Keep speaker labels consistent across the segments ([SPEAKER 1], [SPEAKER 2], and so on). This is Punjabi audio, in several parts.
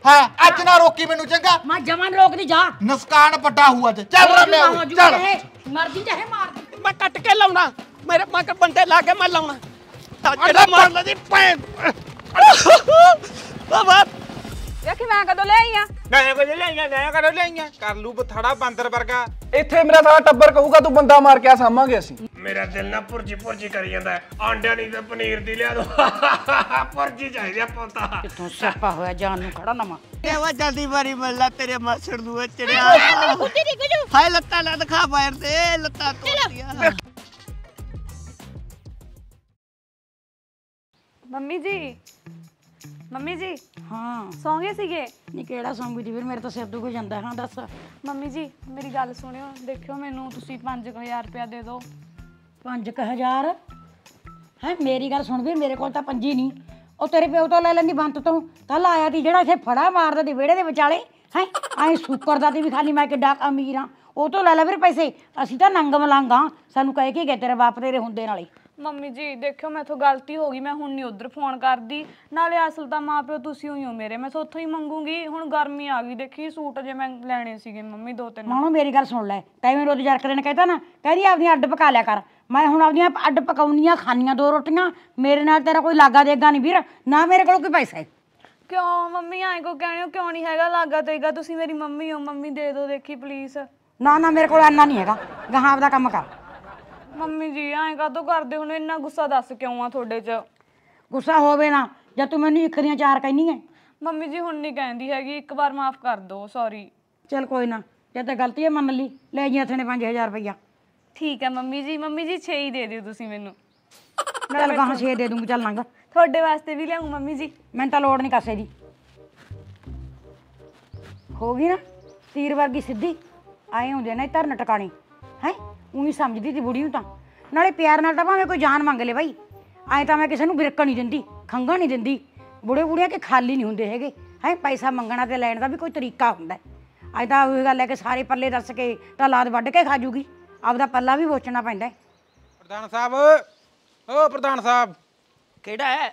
[SPEAKER 1] हाँ आज ना रोकी मैनू चंगा
[SPEAKER 2] मैं जमान रोक दी जा
[SPEAKER 1] नुकसान बड़ा हुआ ते चल रे मैं चल
[SPEAKER 2] मर्जी चाहे मार दे
[SPEAKER 3] मैं कट के लाउना मेरे मगर बंदे ला के मैं लाउना ताजड़ा मार दी पैन बाबा
[SPEAKER 4] ਵੇਖੀ ਮੈਂ ਕਦੋਂ ਲੈ ਆਈ ਆ
[SPEAKER 3] ਮੈਂ ਕਦੋਂ ਲੈ ਆਈਆਂ ਕਰ ਲੂ ਬਥੜਾ ਬਾਂਦਰ ਵਰਗਾ
[SPEAKER 5] ਇੱਥੇ ਮੇਰਾ ਸਾਰਾ ਟੱਬਰ ਕਹੂਗਾ ਤੂੰ ਬੰਦਾ ਮਾਰ ਕੇ ਸਾਂਭਾਂਗੇ ਅਸੀਂ
[SPEAKER 3] ਮੇਰਾ ਦਿਲ ਨਾ ਪੁਰਜੀ ਕਰੀ ਜਾਂਦਾ ਆਂਡਿਆਂ ਨਹੀਂ ਤੇ ਪਨੀਰ ਦੀ ਲਿਆ ਦੋ ਪੁਰਜੀ ਚਾਹੀਦੀ ਆ ਪੋਤਾ
[SPEAKER 2] ਤੂੰ ਸਿਆਪਾ ਹੋਇਆ ਜਾਨ ਨੂੰ ਖੜਾ ਨਾ ਮਾ
[SPEAKER 3] ਦੇਵਾ ਜਲਦੀ ਵਾਰੀ ਮਿਲਣਾ ਤੇਰੇ ਮਾਸੜ ਨੂੰ ਚੜਿਆ
[SPEAKER 4] ਕੁੱਤੀ ਦੀ ਗੁਜੂ
[SPEAKER 3] ਹਾਏ ਲੱਤਾਂ ਨਾ ਦਿਖਾ ਬਾਹਰ ਤੇ ਲੱਤਾਂ ਤੋੜੀਆਂ
[SPEAKER 4] ਮੰਮੀ ਜੀ
[SPEAKER 2] ਹਾਂ
[SPEAKER 4] ਸੌਂ ਗਏ ਸੀਗੇ
[SPEAKER 2] ਨਹੀਂ ਕਿਹੜਾ ਸੌਂਗੀ ਦੀ ਫਿਰ ਮੇਰੇ ਤਾਂ ਸਿਰ ਦੁਖ ਜਾਂਦਾ ਹਾਂ ਦੱਸ
[SPEAKER 4] ਮੰਮੀ ਜੀ ਮੇਰੀ ਗੱਲ ਸੁਣਿਓ ਦੇਖਿਓ ਮੈਨੂੰ ਤੁਸੀਂ 5000 ਰੁਪਇਆ ਦੇ ਦਿਓ
[SPEAKER 2] 5000 ਹੈ ਮੇਰੀ ਗੱਲ ਸੁਣ ਵੀ ਮੇਰੇ ਕੋਲ ਤਾਂ ਪੰਜੀ ਨਹੀਂ ਉਹ ਤੇਰੇ ਪਿਓ ਤੋਂ ਲੈ ਲੈਂਦੀ ਬੰਤ ਤੋਂ ਕੱਲ ਆਇਆ ਤੀ ਜਿਹੜਾ ਇੱਥੇ ਫੜਾ ਮਾਰਦਾ ਦੀ ਵਿਹੜੇ ਦੇ ਵਿਚਾਲੇ ਹੈ ਐਂ ਸ਼ੁਕਰ ਦਾ ਤੇ ਵੀ ਖਾਲੀ ਮੈਂ ਕਿੱਡਾ ਅਮੀਰ ਆ ਉਹ ਤੋਂ ਲੈ ਲੈ ਫਿਰ ਪੈਸੇ ਅਸੀਂ ਤਾਂ ਨੰਗ ਮਲੰਗਾ ਸਾਨੂੰ ਕਹਿ ਕੇ ਗਏ ਤੇਰੇ ਬਾਪ ਤੇਰੇ ਹੁੰਦੇ ਨਾਲੇ
[SPEAKER 4] ਮੰਮੀ ਜੀ ਦੇਖਿਓ ਮੈਥੋਂ ਗਲਤੀ ਹੋ ਗਈ ਮੈਂ ਹੁਣ ਨਹੀਂ ਉਧਰ ਫੋਨ ਕਰਦੀ ਨਾਲੇ ਅਸਲ ਤਾਂ ਮਾਂ ਪਿਓ ਤੁਸੀਂ ਹੋਈ ਹੋ ਮੇਰੇ ਮੈਂ ਉੱਥੋਂ ਹੀ ਮੰਗੂਗੀ ਹੁਣ ਗਰਮੀ ਆ ਗਈ ਦੇਖੀ ਸੂਟ ਜੇ ਮੈਂ ਲੈਣੇ ਸੀਗੇ ਮੰਮੀ 2-3
[SPEAKER 2] ਮਾਣੋ ਮੇਰੀ ਗੱਲ ਸੁਣ ਲੈ ਤੈਨੂੰ ਰੋਜ਼ ਜਰਕ ਦੇਣ ਕਹਿੰਦਾ ਨਾ ਕਹਿੰਦੀ ਆਪਦੀਆਂ ਅੱਡ ਪਕਾ ਲਿਆ ਕਰ ਮੈਂ ਹੁਣ ਆਪਦੀਆਂ ਅੱਡ ਪਕਾਉਣੀਆਂ ਖਾਣੀਆਂ 2 ਰੋਟੀਆਂ ਮੇਰੇ ਨਾਲ ਤੇਰਾ ਕੋਈ ਲਾਗਾ ਦੇਗਾ ਨਹੀਂ ਵੀਰ ਨਾ ਮੇਰੇ ਕੋਲ ਕੋਈ ਪੈਸਾ ਹੈ
[SPEAKER 4] ਕਿਉਂ ਮੰਮੀ ਐਂ ਕੋ ਕਹਿਣੇ ਹੋ ਕਿਉਂ ਨਹੀਂ ਹੈਗਾ ਲਾਗਾ ਦੇਗਾ ਤੁਸੀਂ ਮੇਰੀ ਮੰਮੀ ਹੋ ਮੰਮੀ ਦੇ ਦਿਓ ਦੇਖੀ ਪਲੀਜ਼
[SPEAKER 2] ਨਾ ਨਾ ਮੇਰੇ ਕੋਲ ਇੰਨਾ ਨਹੀਂ ਹੈਗਾ ਗਾਹਾਂ ਆਪਦਾ ਕੰਮ ਕਰ
[SPEAKER 4] ਮੰਮੀ ਜੀ ਐਂ ਕਾਹਤੋਂ ਕਰਦੇ ਹੁਣ ਇੰਨਾ ਗੁੱਸਾ ਦੱਸ ਕਿਉਂ ਆ ਤੁਹਾਡੇ 'ਚ
[SPEAKER 2] ਗੁੱਸਾ ਹੋਵੇ ਨਾ ਜਦ ਤੂੰ ਮੈਨੂੰ ਇੱਕ ਦੀਆਂ 4 ਕਹਿਨੀ ਹੈ
[SPEAKER 4] ਮੰਮੀ ਜੀ ਹੁਣ ਨਹੀਂ ਕਹਿੰਦੀ ਹੈਗੀ ਇੱਕ ਵਾਰ ਮਾਫ ਕਰ ਦਿਓ ਸੌਰੀ
[SPEAKER 2] ਚੱਲ ਕੋਈ ਨਾ ਜੇ ਤਾਂ ਗਲਤੀ ਹੈ ਮੰਨ ਲਈ ਲੈ ਜੀ ਹੱਥ ਨੇ 5000 ਰੁਪਈਆ
[SPEAKER 4] ਠੀਕ ਹੈ ਮੰਮੀ ਜੀ 6 ਹੀ ਦੇ ਦਿਓ ਤੁਸੀਂ ਮੈਨੂੰ
[SPEAKER 2] ਚੱਲ ਗਾਹਾਂ 6 ਦੇ ਦੂੰਗੀ ਚੱਲ ਲੰਘ
[SPEAKER 4] ਤੁਹਾਡੇ ਵਾਸਤੇ ਵੀ ਲਿਆਉਂ ਮੰਮੀ ਜੀ
[SPEAKER 2] ਮੈਨੂੰ ਤਾਂ ਲੋੜ ਨਹੀਂ ਕਾਸੇ ਦੀ ਹੋ ਗਈ ਨਾ ਤੀਰ ਵਰਗੀ ਸਿੱਧੀ ਆਏ ਹੁੰਦੇ ਨੇ ਧਰਨ ਟਿਕਾਣੀ ਹੈ ਉਹੀ ਸਮਝਦੀ ਤੀ ਬੁੜੀ ਨੂੰ ਤਾਂ ਨਾਲੇ ਪਿਆਰ ਨਾਲ ਤਾਂ ਭਾਵੇਂ ਕੋਈ ਜਾਨ ਮੰਗ ਲੇ ਬਾਈ ਐਂ ਤਾਂ ਮੈਂ ਕਿਸੇ ਨੂੰ ਬਿਰਕਣ ਨਹੀਂ ਦਿੰਦੀ ਖੰਘਾ ਨਹੀਂ ਦਿੰਦੀ ਬੁੜੇ ਬੁੜੀਆਂ ਕਿ ਖਾਲੀ ਨਹੀਂ ਹੁੰਦੇ ਹੈਗੇ ਹੈ ਪੈਸਾ ਮੰਗਣਾ ਤੇ ਲੈਣ ਦਾ ਵੀ ਕੋਈ ਤਰੀਕਾ ਹੁੰਦਾ ਅੱਜ ਤਾਂ ਉਹੀ ਗੱਲ ਹੈ ਕਿ ਸਾਰੇ ਪੱਲੇ ਦੱਸ ਕੇ ਤਾਂ ਲਾਦ ਵੱਢ ਕੇ ਖਾ ਜੂਗੀ ਆਪਦਾ ਪੱਲਾ ਵੀ ਵੇਚਣਾ ਪੈਂਦਾ
[SPEAKER 5] ਪ੍ਰਧਾਨ ਸਾਹਿਬ ਓ ਪ੍ਰਧਾਨ ਸਾਹਿਬ
[SPEAKER 3] ਕਿਹੜਾ ਹੈ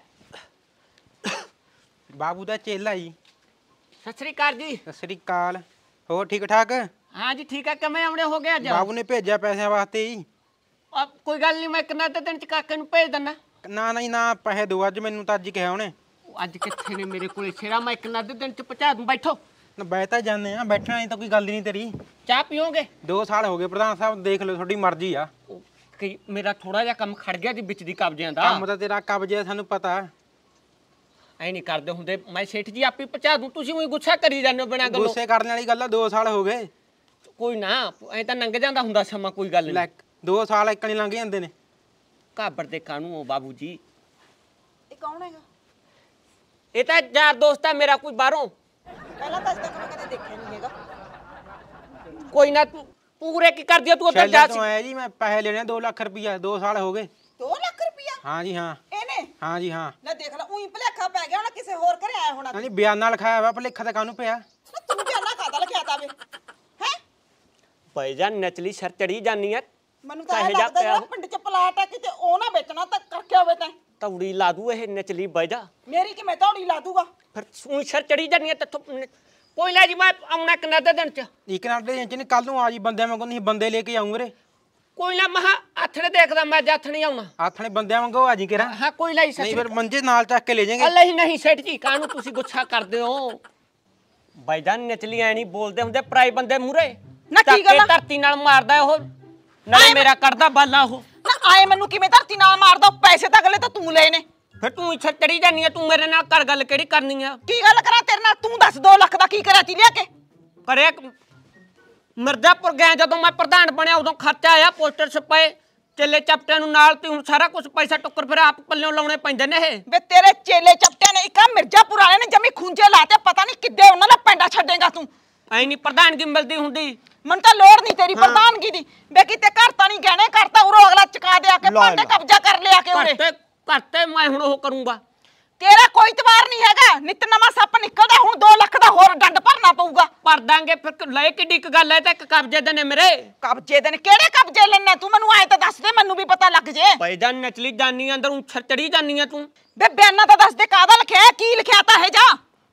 [SPEAKER 5] ਬਾਬੂ ਦਾ ਚੇਲਾ ਜੀ
[SPEAKER 3] ਸਤਿ ਸ੍ਰੀ ਅਕਾਲ ਜੀ
[SPEAKER 5] ਸਤਿ ਸ੍ਰੀ ਅਕਾਲ ਹੋਰ ਠੀਕ ਠਾਕ
[SPEAKER 3] हाँ जी ठीक है किमें आने हो गया आज
[SPEAKER 5] बाबू ने भेजा पैसों वास्ते ही
[SPEAKER 3] अब कोई गल नहीं मैं कितना दिन च काके नूं भेज दिना
[SPEAKER 5] ना नहीं ना पैसे दो अज मैनू तो अज कहा उन्हें
[SPEAKER 3] अज कित्थे ने मेरे कोल शेरा मैं कितना दिन च पहुंचा दूं बैठो
[SPEAKER 5] ना बह तो जाने बैठना नहीं तो कोई गल नहीं तेरी
[SPEAKER 3] चाह पियोगे
[SPEAKER 5] 2 साल हो गए प्रधान साहब देख लो थोड़ी मर्जी आ
[SPEAKER 3] कि मेरा थोड़ा जिहा काम खड़ गया जी विच दी कब्जियां दा
[SPEAKER 5] काम तो तेरा कब्जे सानू पता
[SPEAKER 3] ऐ नहीं करदे हुंदे मैं सेठ जी आपे पहुंचा दूं तुसीं उही गुस्सा करी जांदे हो बिना गल्लों
[SPEAKER 5] गुस्से करने वाली गल 2 साल हो गए
[SPEAKER 3] कोई ना ऐ तां लंघ जांदा हुंदा समा कोई गल नहीं
[SPEAKER 5] 2 साल एक नहीं लंघ जांदे ने
[SPEAKER 3] घाबर दे कानू ओ बाबू जी
[SPEAKER 6] ਇਹ ਕੌਣ ਹੈਗਾ
[SPEAKER 3] ये तां यार दोस्त है मेरा कोई बाहरों
[SPEAKER 6] ਪਹਿਲਾਂ ਤਾਂ ਅੱਜ ਤੱਕ ਮੈਂ ਕਦੇ ਦੇਖਿਆ ਨਹੀਂ ਹੈਗਾ
[SPEAKER 3] कोई ना तू पूरे की कर दिया तू उधर जा
[SPEAKER 5] तो आया जी मैं पैसे लेने 2 लाख रुपया 2 साल हो गए
[SPEAKER 6] 2 ਲੱਖ ਰੁਪਇਆ
[SPEAKER 5] हाँ जी हाँ
[SPEAKER 6] ਇਹਨੇ
[SPEAKER 5] हाँ जी हाँ
[SPEAKER 6] ਲੈ ਦੇਖ ਲੈ ਉਹੀ ਭਲੇਖਾ ਪੈ ਗਿਆ ਹੁਣ ਕਿਸੇ ਹੋਰ ਘਰੇ ਆਇਆ ਹੋਣਾ
[SPEAKER 5] नहीं बयाना लिखाया हुआ भलेखा तो कानू पिया
[SPEAKER 6] ਤੂੰ ਵੀ ਨਾ ਕਾਦਾ ਲਿਖਿਆ ਤਾਵੇ ਹੈ
[SPEAKER 3] पैजा नचली सर चढ़ी जानी है
[SPEAKER 6] ਮੈਨੂੰ ਤਾਂ ਇਹ ਲੱਗਦਾ ਜਿਹੜਾ ਪਿੰਡ ਚ ਪਲਾਟ ਆ ਕਿਤੇ ਉਹ ਨਾ ਵੇਚਣਾ ਤਾਂ ਕਰਕੇ ਹੋਵੇ ਤੈਂ
[SPEAKER 3] तौड़ी ला दू ये नचली बैजा
[SPEAKER 6] ਮੇਰੀ ਕਿਵੇਂ ਧੌੜੀ ਲਾ ਦੂਗਾ
[SPEAKER 3] फिर ऊई सर चढ़ी जानी है तो कोई ना जी मैं आउना किन्ना दे दिन च
[SPEAKER 5] एक नाटे इंच ने कल नूं आ जी बंदे वांगू नहीं बंदे लेके आऊं रे
[SPEAKER 3] कोई ना महा आथने देखदा मैं जाथ नहीं आउना
[SPEAKER 5] आथने बंदे वांगू आ जी केरा
[SPEAKER 3] हां कोई लाई
[SPEAKER 5] नहीं फिर मंजे नाल चक के ले जाएंगे
[SPEAKER 3] अल्लाह ही नहीं सेठ जी कानू तुसी गुस्सा करदे हो बैजा नचली ऐ नहीं बोलदे हुंदे पराई बंदे मूरे
[SPEAKER 6] ना की गल
[SPEAKER 3] धरती नाल मारदा ओ नाले मेरा करदा बाला ओ
[SPEAKER 6] ਨਾ ਆਏ ਮੈਨੂੰ ਕਿਵੇਂ ਧਰਤੀ ਨਾਲ ਮਾਰਦਾ ਪੈਸੇ ਤਾਂ ਅਗਲੇ ਤਾਂ ਤੂੰ ਲਏ ਨੇ
[SPEAKER 3] फिर तू इच्छा चढ़ी जानी है तू मेरे नाल कर गल केड़ी करनी है
[SPEAKER 6] ਕੀ ਗੱਲ ਕਰਾਂ ਤੇਰੇ ਨਾਲ ਤੂੰ ਦੱਸ 2 ਲੱਖ ਦਾ ਕੀ ਕਰਿਆ ਤੀ ਲਿਆ ਕੇ
[SPEAKER 3] करे मिर्जापुर गए जदों मैं प्रधान बनया उदों खर्चा आया पोस्टर छपाए चेले चपटियां नूं नाल ते हुण सारा कुछ पैसा टुक्कर फिर आप पल्लियों लाउणे पैंदे ने ਇਹ
[SPEAKER 6] ਵੇ ਤੇਰੇ ਚੇਲੇ ਚਪਟਿਆਂ ਨੇ ਇੱਕ ਮਿਰਜ਼ਾਪੁਰ ਵਾਲੇ ਨੇ ਜਮੀ ਖੁੰਝੇ ਲਾਤੇ ਪਤਾ ਨਹੀਂ ਕਿੱਦੇ ਉਹਨਾਂ ਦਾ ਪੈਂਡਾ ਛੱਡੇਗਾ ਤੂੰ
[SPEAKER 3] ਐ ਨਹੀਂ ਪ੍ਰਧਾਨਗੀ ਮਿਲਦੀ ਹੁੰਦੀ
[SPEAKER 6] ਮਨ ਤਾਂ ਲੋੜ ਨਹੀਂ ਤੇਰੀ ਪ੍ਰਧਾਨਗੀ ਦੀ ਵੇ ਕਿਤੇ ਘਰ ਤਾਂ ਨਹੀਂ ਗਹਿਣੇ ਕਰਤਾ ਉਰੋਂ ਅਗਲਾ ਚੁਕਾ ਦੇ ਆ ਕੇ ਭਾਂਡੇ ਕਬਜ਼ਾ ਕਰ ਲਿਆ ਕੇ ਉਰੇ
[SPEAKER 3] ਘਰਤੇ ਮੈਂ ਹੁਣ ਉਹ ਕਰੂੰਗਾ
[SPEAKER 6] ਤੇਰਾ ਕੋਈ ਤਵਾਰ ਨਹੀਂ ਹੈਗਾ ਨਿਤ ਨਵਾਂ ਸੱਪ ਨਿਕਲਦਾ ਹੁਣ 2 ਲੱਖ ਦਾ ਹੋਰ ਡੰਡ ਭਰਨਾ ਪਊਗਾ
[SPEAKER 3] ਭਰ ਦਾਂਗੇ ਫਿਰ ਲੈ ਕਿੱਡੀ ਇੱਕ ਗੱਲ ਐ ਤੇ ਇੱਕ ਕਬਜ਼ੇ ਦੇ ਨੇ ਮੇਰੇ
[SPEAKER 6] ਕਬਜ਼ੇ ਦੇ ਨੇ ਕਿਹੜੇ ਕਬਜ਼ੇ ਲੈਣਾ ਤੂੰ ਮੈਨੂੰ ਆਏ ਤਾਂ ਦੱਸ ਦੇ ਮੈਨੂੰ ਵੀ ਪਤਾ ਲੱਗ ਜੇ
[SPEAKER 3] ਭਾਈ ਜਾਨ ਨਚਲੀ ਜਾਨੀ ਅੰਦਰ ਉੱਛਰ ਚੜੀ ਜਾਨੀ ਆ ਤੂੰ
[SPEAKER 6] ਬੇ ਬਿਆਨਾ ਤਾਂ ਦੱਸ ਦੇ ਕਾਹਦਾ ਲਿਖਿਆ ਕੀ ਲਿਖਿਆ ਤਾਂ ਹੈ ਜਾ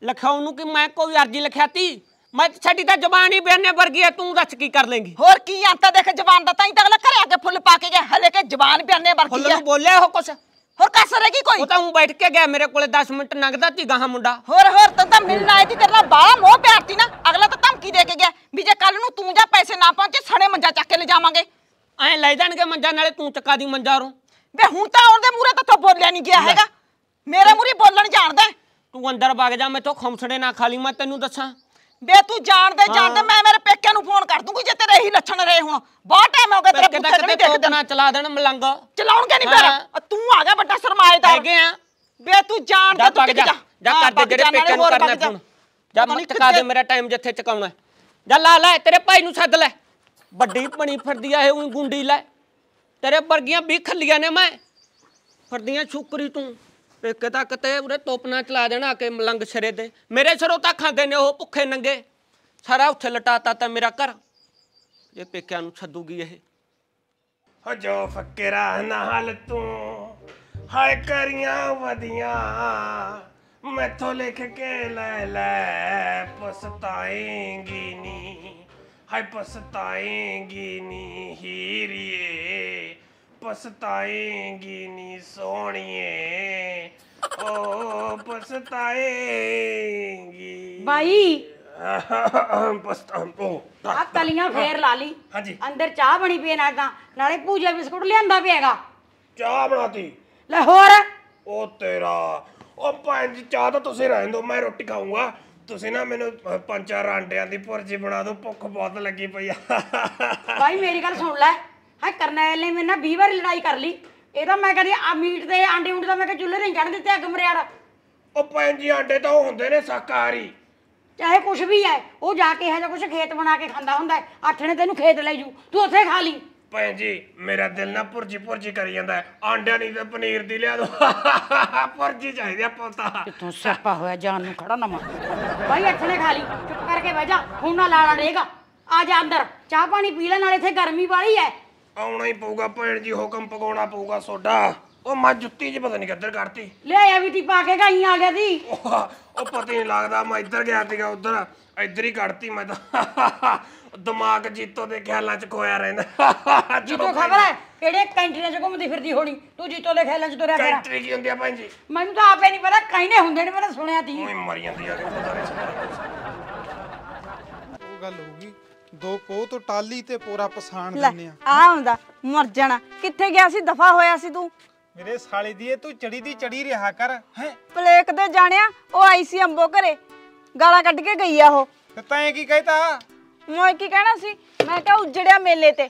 [SPEAKER 3] ਲਿਖਾਉਣ ਨੂੰ ਕਿ ਮੈਂ ਕੋਈ ਅਰਜੀ ਲਿਖਿਆਤੀ ਮੈਂ ਸਾਡੀ ਤਾਂ ਜ਼ਬਾਨ ਹੀ ਬਿਆਨੇ ਵਰਗੀ ਹੈ ਤੂੰ ਦੱਸ ਕੀ ਕਰ ਲੇਂਗੀ
[SPEAKER 6] ਹੋਰ ਕੀ ਅੰਤਾ ਦੇਖ ਜਵਾਨ ਦਾ ਤਾਂ ਹੀ ਤਾਂ ਅਗਲਾ ਘਰੇ ਆ ਕੇ ਫੁੱਲ ਪਾ ਕੇ ਗਿਆ ਹਲੇ ਕਿ ਜਵਾਨ ਬਿਆਨੇ
[SPEAKER 3] ਫੁੱਲ
[SPEAKER 6] ਵਰਗੀ ਆ
[SPEAKER 3] ਨੂੰ ਬੋਲਿਆ ਉਹ ਕੁਛ
[SPEAKER 6] ਹੋਰ ਕਸਰ ਹੈਗੀ ਕੋਈ
[SPEAKER 3] ਉਹ ਤਾਂ ਉਹ ਬੈਠ ਕੇ ਗਿਆ ਮੇਰੇ ਕੋਲੇ 10 ਮਿੰਟ ਲੰਘਦਾ ਤੀ ਗਾਹਾਂ ਮੁੰਡਾ
[SPEAKER 6] ਹੋਰ ਤਾਂ ਮਿਲਣ ਆਈ ਸੀ ਤੇਰੇ ਨਾਲ ਬਾਹਲਾ ਮੋਹ ਪਿਆਰ ਸੀ ਨਾ ਅਗਲਾ ਤਾਂ ਧਮਕੀ ਦੇ ਕੇ ਗਿਆ ਵੀ ਜੇ ਕੱਲ ਨੂੰ ਤੂੰ ਜਾਂ ਪੈਸੇ ਨਾ ਪਹੁੰਚੇ ਸਣੇ ਮੰਜਾ ਚੱਕ ਕੇ ਲੈ ਜਾਵਾਂਗੇ
[SPEAKER 3] ਐ ਲੈ ਜਾਣਗੇ ਮੰਜਾ ਨਾਲੇ ਤੂੰ ਚੱਕਾ ਦੀ ਮੰਜਾ ਰੋਂ
[SPEAKER 6] ਵੇ ਹੁਣ ਤਾਂ ਉਹਦੇ ਮੂਹਰੇ ਤਾਂ ਬੋਲਿਆ ਨਹੀਂ ਗਿਆ ਹੈਗਾ ਮੇਰੇ ਮੂਹਰੇ ਬੋਲਣ ਜਾਣਦਾ
[SPEAKER 3] ਤੂੰ ਅੰਦਰ ਵਗ ਜਾ ਮੈਥੋਂ ਖਮਸੜੇ ਨਾ ਖਾਲੀ ਮੈਂ ਤੈਨੂੰ ਦੱਸਾਂ
[SPEAKER 6] ਵੇ ਤੂੰ ਜਾਣਦੇ ਮੈਂ ਮੇਰੇ ਪੇਕਿਆਂ ਨੂੰ ਫੋਨ ਕਰ ਦੂੰਗੀ ਜੇ ਤੇਰੇ ਇਹੀ ਲੱਛਣ ਰਹੇ ਹੁਣ ਬਹੁਤ ਟਾਈਮ ਹੋ ਗਿਆ ਤੇਰੇ ਪੁੱਛੇ ਨਹੀਂ ਦੇਖਦੇ
[SPEAKER 3] ਨਾ ਚਲਾ ਦੇਣ ਮਲੰਗ
[SPEAKER 6] ਚਲਾਉਣਗੇ ਨਹੀਂ ਫਿਰ ਤੂੰ ਆ ਗਿਆ ਵੱਡਾ ਸਰਮਾਏਦਾਰ
[SPEAKER 3] ਹੈਗੇ ਆ
[SPEAKER 6] ਵੇ ਤੂੰ ਜਾਣਦਾ ਤੂੰ ਕਿੱਥੇ
[SPEAKER 3] ਜਾ ਕਰ ਦੇ ਜਿਹੜੇ ਪੇਕਿਆਂ ਨੂੰ ਕਰਨਾ ਫੋਨ ਜਾ ਮੈਂ ਚਕਾ ਦੇ ਮੇਰਾ ਟਾਈਮ ਜਿੱਥੇ ਚਕਾਉਣਾ ਜਾ ਲਾ ਲੈ ਤੇਰੇ ਭਾਈ ਨੂੰ ਸੱਦ ਲੈ ਵੱਡੀ ਬਣੀ ਫਿਰਦੀ ਆ ਇਹ ਉਹੀ ਗੁੰਡੀ ਲੈ ਤੇਰੇ ਵਰਗੀਆਂ 20 ਖੱਲੀਆਂ ਨੇ ਮੈਂ ਫਿਰਦੀਆਂ ਛੁਕਰੀ ਤੂੰ ਪੇਕੇ ਤਾਂ ਕਿਤੇ ਉਰੇ ਤੋਪਨਾ ਚਲਾ ਦੇਣਾ ਆ ਕੇ ਮਲੰਗ ਸਿਰੇ ਦੇ ਮੇਰੇ ਸਿਰੋਂ ਤਾਂ ਖਾਂਦੇ ਨੇ ਉਹ ਭੁੱਖੇ ਨੰਗੇ ਸਾਰਾ ਉੱਥੇ ਲਟਾਤਾ ਤਾਂ ਮੇਰਾ ਘਰ ਇਹ ਪੇਕਿਆਂ ਨੂੰ ਛੱਡੂਗੀ ਇਹ
[SPEAKER 7] ਹੋ ਜੋ ਫਕਰਾ ਨਾਲ ਤੂੰ ਹਾਏ ਕਰੀਆਂ ਵਧੀਆਂ ਮੈਥੋਂ ਲਿਖ ਕੇ ਲੈ ਪਛਤਾਏਂਗੀ ਨੀ ਹਾਏ ਪਛਤਾਏਂਗੀ ਨੀ ਹੀਰੀਏ ਪਛਤਾਏਂਗੀ ਨੀ ਸੋਹਣੀਏ ਓ ਪਛਤਾਏਂਗੀ
[SPEAKER 2] ਬਾਈ
[SPEAKER 7] ਪਛਤਾਓ
[SPEAKER 2] ਆ ਕਲੀਆਂ ਫੇਰ ਲਾ ਲਈ
[SPEAKER 7] ਹਾਂਜੀ
[SPEAKER 2] ਅੰਦਰ ਚਾਹ ਬਣੀ ਪਈ ਨਾਲ ਤਾਂ ਨਾਲੇ ਪੂਜਾ ਬਿਸਕੁਟ ਲਿਆਂਦਾ ਪਿਆਗਾ
[SPEAKER 7] ਚਾਹ ਬਣਾਤੀ
[SPEAKER 2] ਲੈ ਹੋਰ
[SPEAKER 7] ਉਹ ਤੇਰਾ ਉਹ ਭੈਣ ਜੀ ਚਾਹ ਤਾਂ ਤੁਸੀਂ ਰਹਿਣ ਦਿਓ ਮੈਂ ਰੋਟੀ ਖਾਊਂਗਾ ਤੁਸੀਂ ਨਾ ਮੈਨੂੰ 5-4 ਆਂਡਿਆਂ ਦੀ ਭੁਰਜੀ ਬਣਾ ਦਿਓ ਭੁੱਖ ਬਹੁਤ ਲੱਗੀ ਪਈ ਆ
[SPEAKER 2] ਬਾਈ ਮੇਰੀ ਗੱਲ ਸੁਣ ਲੈ ਹਾਂ ਕਰਨੈਲ ਨੇ ਮੇਰੇ ਨਾਲ 20 ਵਾਰੀ ਲੜਾਈ ਕਰ ਲਈ ਇਹ ਤਾਂ ਮੈਂ ਕਦੀ ਆ ਮੀਟ ਤੇ ਆਂਡੇ ਉਂਡੇ ਤਾਂ ਮੈਂ ਕਿ ਚੁੱਲ੍ਹੇ ਨਹੀਂ ਚੜ੍ਹਨ ਦਿੱਤੇ ਅੱਗ ਮਰਿਆੜ
[SPEAKER 7] ਉਹ ਭੈਣ ਜੀ ਆਂਡੇ ਤਾਂ ਉਹ ਹੁੰਦੇ ਨੇ ਸ਼ਾਕਾਹਾਰੀ
[SPEAKER 2] ਚਾਹੇ ਕੁਛ ਵੀ ਹੈ ਉਹ ਜਾ ਕੇ ਇਹੋ ਜਿਹਾ ਕੁਛ ਖੇਤ ਬਣਾ ਕੇ ਖਾਂਦਾ ਹੁੰਦਾ ਹੈ ਆਠਣੇ ਤੈਨੂੰ ਖੇਤ ਲੈ ਜੂ ਤੂੰ ਉੱਥੇ ਖਾ ਲਈ
[SPEAKER 7] ਭੈਣ ਜੀ ਮੇਰਾ ਦਿਲ ਨਾ ਭੁਰਜੀ ਕਰੀ ਜਾਂਦਾ ਆਂਡਿਆਂ ਨਹੀਂ ਤੇ ਪਨੀਰ ਦੀ ਲਿਆ ਦੋ ਭੁਰਜੀ ਚਾਹੀਦੀ ਆ ਪੋਤਾ
[SPEAKER 2] ਕਿੱਥੋਂ ਸਿਆਪਾ ਹੋਇਆ ਜਾਨ ਨੂੰ ਖੜਾ ਨਾ ਮਾਰ ਬਾਈ ਆਠਣੇ ਖਾ ਲਈ ਚੁੱਪ ਕਰਕੇ ਬਹਿ ਜਾ ਹੁਣ ਨਾ ਲਾਲਾ ਰਹੇਗਾ ਆ ਜਾ ਅੰਦਰ ਚਾਹ ਪਾਣੀ ਪੀ ਲੈ ਨਾਲੇ ਇੱਥੇ ਗਰਮੀ ਵਾਲੀ ਹੈ
[SPEAKER 7] ਆਉਣਾ ਹੀ ਪਊਗਾ ਭੈਣ ਜੀ ਹੁਕਮ ਪਕਾਉਣਾ ਪਊਗਾ ਸੋਡਾ ਉਹ ਮੈਂ ਜੁੱਤੀ 'ਚ ਪਤਾ ਨਹੀਂ ਕਿੱਧਰ ਕੱਢਤੀ
[SPEAKER 2] ਲਿਆਇਆ ਵੀ ਤੀ ਪਾ ਕੇ ਗਾਈ ਆ ਗਿਆ ਸੀ
[SPEAKER 7] ਉਹ ਪਤਾ ਨਹੀਂ ਲੱਗਦਾ ਮੈਂ ਇੱਧਰ ਗਿਆ ਸੀਗਾ ਉੱਧਰ ਇੱਧਰ ਹੀ ਕੱਢਤੀ ਮੈਂ ਤਾਂ ਦਿਮਾਗ ਜੀਤੋ ਦੇ ਖਿਆਲਾਂ 'ਚ ਖੋਇਆ ਰਹਿੰਦਾ
[SPEAKER 2] ਜੀਤੋ ਖਬਰ ਹੈ ਕਿਹੜੇ ਕੰਟਰੀਆਂ 'ਚ ਘੁੰਮਦੀ ਫਿਰਦੀ ਹੋਣੀ ਤੂੰ ਜੀਤੋ ਦੇ ਖਿਆਲਾਂ 'ਚ ਤੁਰਿਆ ਫਿਰਾਂ
[SPEAKER 7] ਕੰਟਰੀ ਕੀ ਹੁੰਦੀ ਆ ਭੈਣ ਜੀ
[SPEAKER 2] ਮੈਨੂੰ ਤਾਂ ਆਪੇ ਨਹੀਂ ਪਤਾ ਕਹਿੰਦੇ ਹੁੰਦੇ ਨੇ ਮੈਂ ਤਾਂ ਸੁਣਿਆ ਤੀ
[SPEAKER 7] ਉਹੀ ਮਰ ਜਾਂਦੀ ਆ ਕਿ ਪਤਾ ਨਹੀਂ
[SPEAKER 5] ਉਹ ਗੱਲ ਹੋਊਗੀ ਦੋ ਕੋਹ ਤੋਂ ਟਾਲੀ ਤੇ ਪੂਰਾ ਪਛਾਣ
[SPEAKER 8] ਲੈ
[SPEAKER 5] ਦਿੰਨੇ ਆ
[SPEAKER 8] ਆ ਹੁੰਦਾ ਮਰ ਜਾਣਾ ਕਿੱਥੇ ਗਿਆ ਸੀ ਦਫਾ ਹੋਇਆ ਸੀ ਤੂੰ
[SPEAKER 5] ਮੇਰੇ ਸਾਲੇ ਦੀ ਇਹ ਤੂੰ ਚੜੀ ਦੀ ਚੜੀ ਰਿਹਾ ਕਰ ਹੈ
[SPEAKER 8] ਪਲੇਕ ਤੇ ਜਾਣਿਆ ਉਹ ਆਈ ਸੀ ਅੰਬੋ ਘਰੇ ਗਾਲਾਂ ਕੱਢ ਕੇ ਗਈ ਆ ਉਹ
[SPEAKER 5] ਤੇ ਤੈਂ ਕੀ ਕਹਿਤਾ
[SPEAKER 8] ਮੈਂ ਕੀ ਕਹਿਣਾ ਸੀ ਮੈਂ ਕਿਹਾ ਉੱਜੜਿਆ ਮੇਲੇ ਤੇ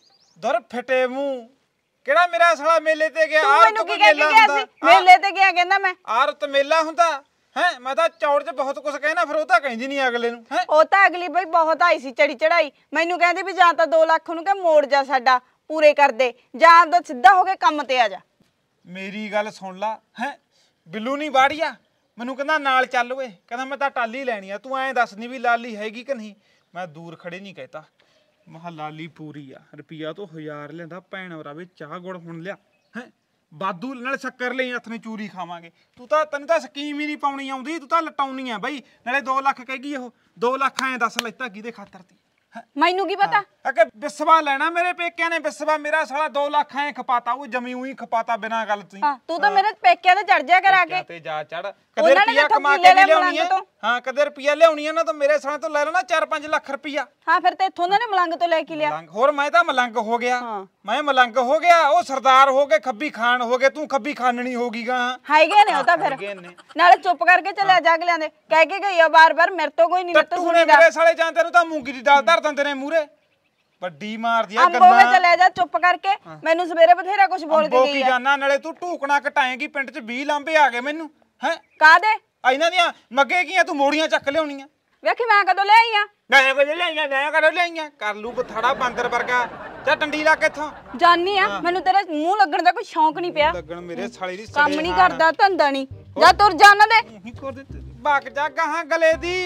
[SPEAKER 5] ਦਰ ਫਟੇ ਮੂੰਹ ਕਿਹੜਾ ਮੇਰਾ ਸਾਲਾ ਮੇਲੇ ਤੇ ਗਿਆ
[SPEAKER 8] ਤੂੰ
[SPEAKER 5] ਆਹ
[SPEAKER 8] ਮੈਨੂੰ ਕੀ ਕਹਿ ਕੇ ਗਿਆ ਸੀ ਮੇਲੇ ਤੇ ਗਿਆ ਕਹਿੰਦਾ ਮੈਂ
[SPEAKER 5] ਆਰਤ ਮੇਲਾ ਹੁੰਦਾ ਹੈ ਮੈਂ ਤਾਂ ਚੌੜ 'ਚ ਬਹੁਤ ਕੁਝ ਕਹਿਣਾ ਫਿਰ ਉਹ ਤਾਂ ਕਹਿੰਦੀ ਨਹੀਂ ਅਗਲੇ ਨੂੰ ਹੈ
[SPEAKER 8] ਉਹ ਤਾਂ ਅਗਲੀ ਬਈ ਬਹੁਤ ਆਈ ਸੀ ਚੜੀ ਚੜਾਈ ਮੈਨੂੰ ਕਹਿੰਦੀ ਵੀ ਜਾਂ ਤਾਂ 2 ਲੱਖ ਨੂੰ ਕਿ ਮੋੜ ਜਾ ਸਾਡਾ ਪੂਰੇ ਕਰ ਦੇ ਜਾਂ ਤਾਂ ਸਿੱਧਾ ਹੋ ਕੇ ਕੰਮ ਤੇ ਆ ਜਾ
[SPEAKER 5] ਮੇਰੀ ਗੱਲ ਸੁਣ ਲਾ ਹੈ ਬਿੱਲੂ ਨਹੀਂ ਬਾੜੀਆ ਮੈਨੂੰ ਕਹਿੰਦਾ ਨਾਲ ਚੱਲ ਓਏ ਕਹਿੰਦਾ ਮੈਂ ਤਾਂ ਟਾਲੀ ਲੈਣੀ ਆ ਤੂੰ ਐਂ ਦੱਸ ਨਹੀਂ ਵੀ ਲਾਲੀ ਹੈਗੀ ਕਿ ਨਹੀਂ ਮੈਂ ਦੂਰ ਖੜੇ ਨਹੀਂ ਕਹਿਤਾ ਮਹਾ ਲਾਲੀ ਪੂਰੀ ਆ ਰੁਪਿਆ ਤੋਂ 1000 ਲੈਂਦਾ ਭੈਣ ਵਰਾਵੇ ਚਾਹ ਗੁੜ ਹੁਣ ਲਿਆ ਹੈ ਬਾਦੂ ਨਾਲ ਸ਼ੱਕਰ ਲਈ ਹੱਥ ਨੇ ਚੂਰੀ ਖਾਵਾਂਗੇ ਤੂੰ ਤਾਂ ਤੈਨੂੰ ਤਾਂ ਸਕੀਮ ਹੀ ਨਹੀਂ ਪਾਉਣੀ ਆਉਂਦੀ ਤੂੰ ਤਾਂ ਲਟਾਉਣੀ ਆ ਬਈ ਨਾਲੇ 2 ਲੱਖ ਕਹੇਗੀ ਉਹ 2 ਲੱਖ ਐਂ ਦੱਸ ਲੈਤਾ ਕਿਹਦੇ ਖਾਤਰ ਤੀ
[SPEAKER 8] ਮੈਨੂੰ ਕੀ ਪਤਾ
[SPEAKER 5] ਅਕੇ ਬਿਸਵਾ ਲੈਣਾ ਮੇਰੇ ਪੇਕਿਆਂ ਨੇ ਬਿਸਵਾ ਮੇਰਾ ਸਾਲਾ 2 ਲੱਖ ਐ ਖਪਾਤਾ ਉਹ ਜਮੀ ਉਹੀ ਖਪਾਤਾ ਬਿਨਾਂ ਗੱਲ ਤੋਂ
[SPEAKER 8] ਹਾਂ ਤੂੰ ਤਾਂ ਮੇਰੇ ਪੇਕਿਆਂ ਤੇ ਚੜ ਜਾ ਕਰਾ ਕੇ
[SPEAKER 5] ਤੇ ਜਾ ਚੜ ਕਦੇ ਰੁਪਿਆ ਕਮਾ ਕੇ ਲਿਆਉਣੀ ਹੈ ਹਾਂ ਕਦੇ ਰੁਪਿਆ ਲਿਆਉਣੀ ਹੈ ਨਾ ਤਾਂ ਮੇਰੇ ਸਾਲੇ ਤੋਂ ਲੈ ਲੈਣਾ 4-5 ਲੱਖ ਰੁਪਿਆ
[SPEAKER 8] ਹਾਂ ਫਿਰ ਤੇ ਇੱਥੋਂ ਉਹਨਾਂ ਨੇ ਮਲੰਗ ਤੋਂ ਲੈ ਕੇ ਲਿਆ
[SPEAKER 5] ਮਲੰਗ ਹੋਰ ਮੈਂ ਤਾਂ ਮਲੰਗ ਹੋ ਗਿਆ ਮੈਂ ਮਲੰਗ ਹੋ ਗਿਆ ਉਹ ਸਰਦਾਰ ਹੋ ਗਏ ਖੱਬੀ ਖਾਨ ਹੋ ਗਏ ਤੂੰ ਖੱਬੀ ਖਾਨਣੀ ਹੋ ਗਈ ਗਾ
[SPEAKER 8] ਹੈਗੇ ਨੇ ਉਹ ਤਾਂ ਫਿਰ ਨਾਲੇ ਚੁੱਪ ਕਰਕੇ ਚੱਲਿਆ ਜਾ ਕੇ ਲਿਆਂਦੇ ਕਹਿ ਕੇ ਗਈ ਆ ਬਾਰ-ਬਾਰ ਮੇਰੇ ਤੋਂ ਕੋਈ ਨਹੀਂ
[SPEAKER 5] ਤੂੰ ਨੇ ਮੇਰੇ ਸਾਲੇ ਜਾਂ ਤੈਨੂੰ ਤਾਂ ਮੂੰਗੀ ਦੀ ਦਾਲ ਧਰ ਦਿੰਦੇ ਨੇ ਮੂਰੇ ਵੱਡੀ ਮਾਰਦੀ ਆ
[SPEAKER 8] ਗੰਨਾ ਅੰਬੋ ਚੱਲਿਆ ਜਾ ਚੁੱਪ ਕਰਕੇ ਮੈਨੂੰ ਸਵੇਰੇ ਬਥੇਰਾ ਕੁਝ ਬੋਲ ਕੇ ਗਈ ਆ
[SPEAKER 5] ਜਾਨਾ ਨਾਲੇ ਤੂੰ ਢੂਕਣਾ ਘਟਾਏਂਗੀ ਪਿੰਡ 'ਚ 20 ਲਾਂਬੇ ਆ ਗਏ ਮੈਨੂੰ ਹੈ
[SPEAKER 8] ਕਾਦੇ
[SPEAKER 5] ਇਹਨਾਂ ਦੀਆਂ ਮੱਗੇ ਕੀਆਂ ਤੂੰ ਮੋੜੀਆਂ ਚੱਕ ਲਿਆਉਣੀਆਂ
[SPEAKER 8] ਵੇਖੀ ਮੈਂ ਕਦੋਂ ਲੈ ਆਈ ਆ
[SPEAKER 5] ਮੈਂ ਕਦੋਂ ਲਿਆਈਆਂ ਕਰ ਲੂ ਬਥੜਾ ਬਾਂਦਰ ਵਰਗਾ ਤੇ ਡੰਡੀ ਲਾ ਕੇ ਇੱਥੋਂ
[SPEAKER 8] ਜਾਨੀ ਆ ਮੈਨੂੰ ਤੇਰਾ ਮੂੰਹ ਲੱਗਣ ਦਾ ਕੋਈ ਸ਼ੌਂਕ ਨਹੀਂ ਪਿਆ
[SPEAKER 5] ਲੱਗਣ ਮੇਰੇ ਸਾਲੇ ਦੀ
[SPEAKER 8] ਕੰਮ ਨਹੀਂ ਕਰਦਾ ਧੰਦਾ ਨਹੀਂ ਜਾ ਤੁਰ ਜਾਣ ਦੇ
[SPEAKER 5] ਬਾਕ ਜਾ ਗਾਹਾਂ ਗਲੇ ਦੀ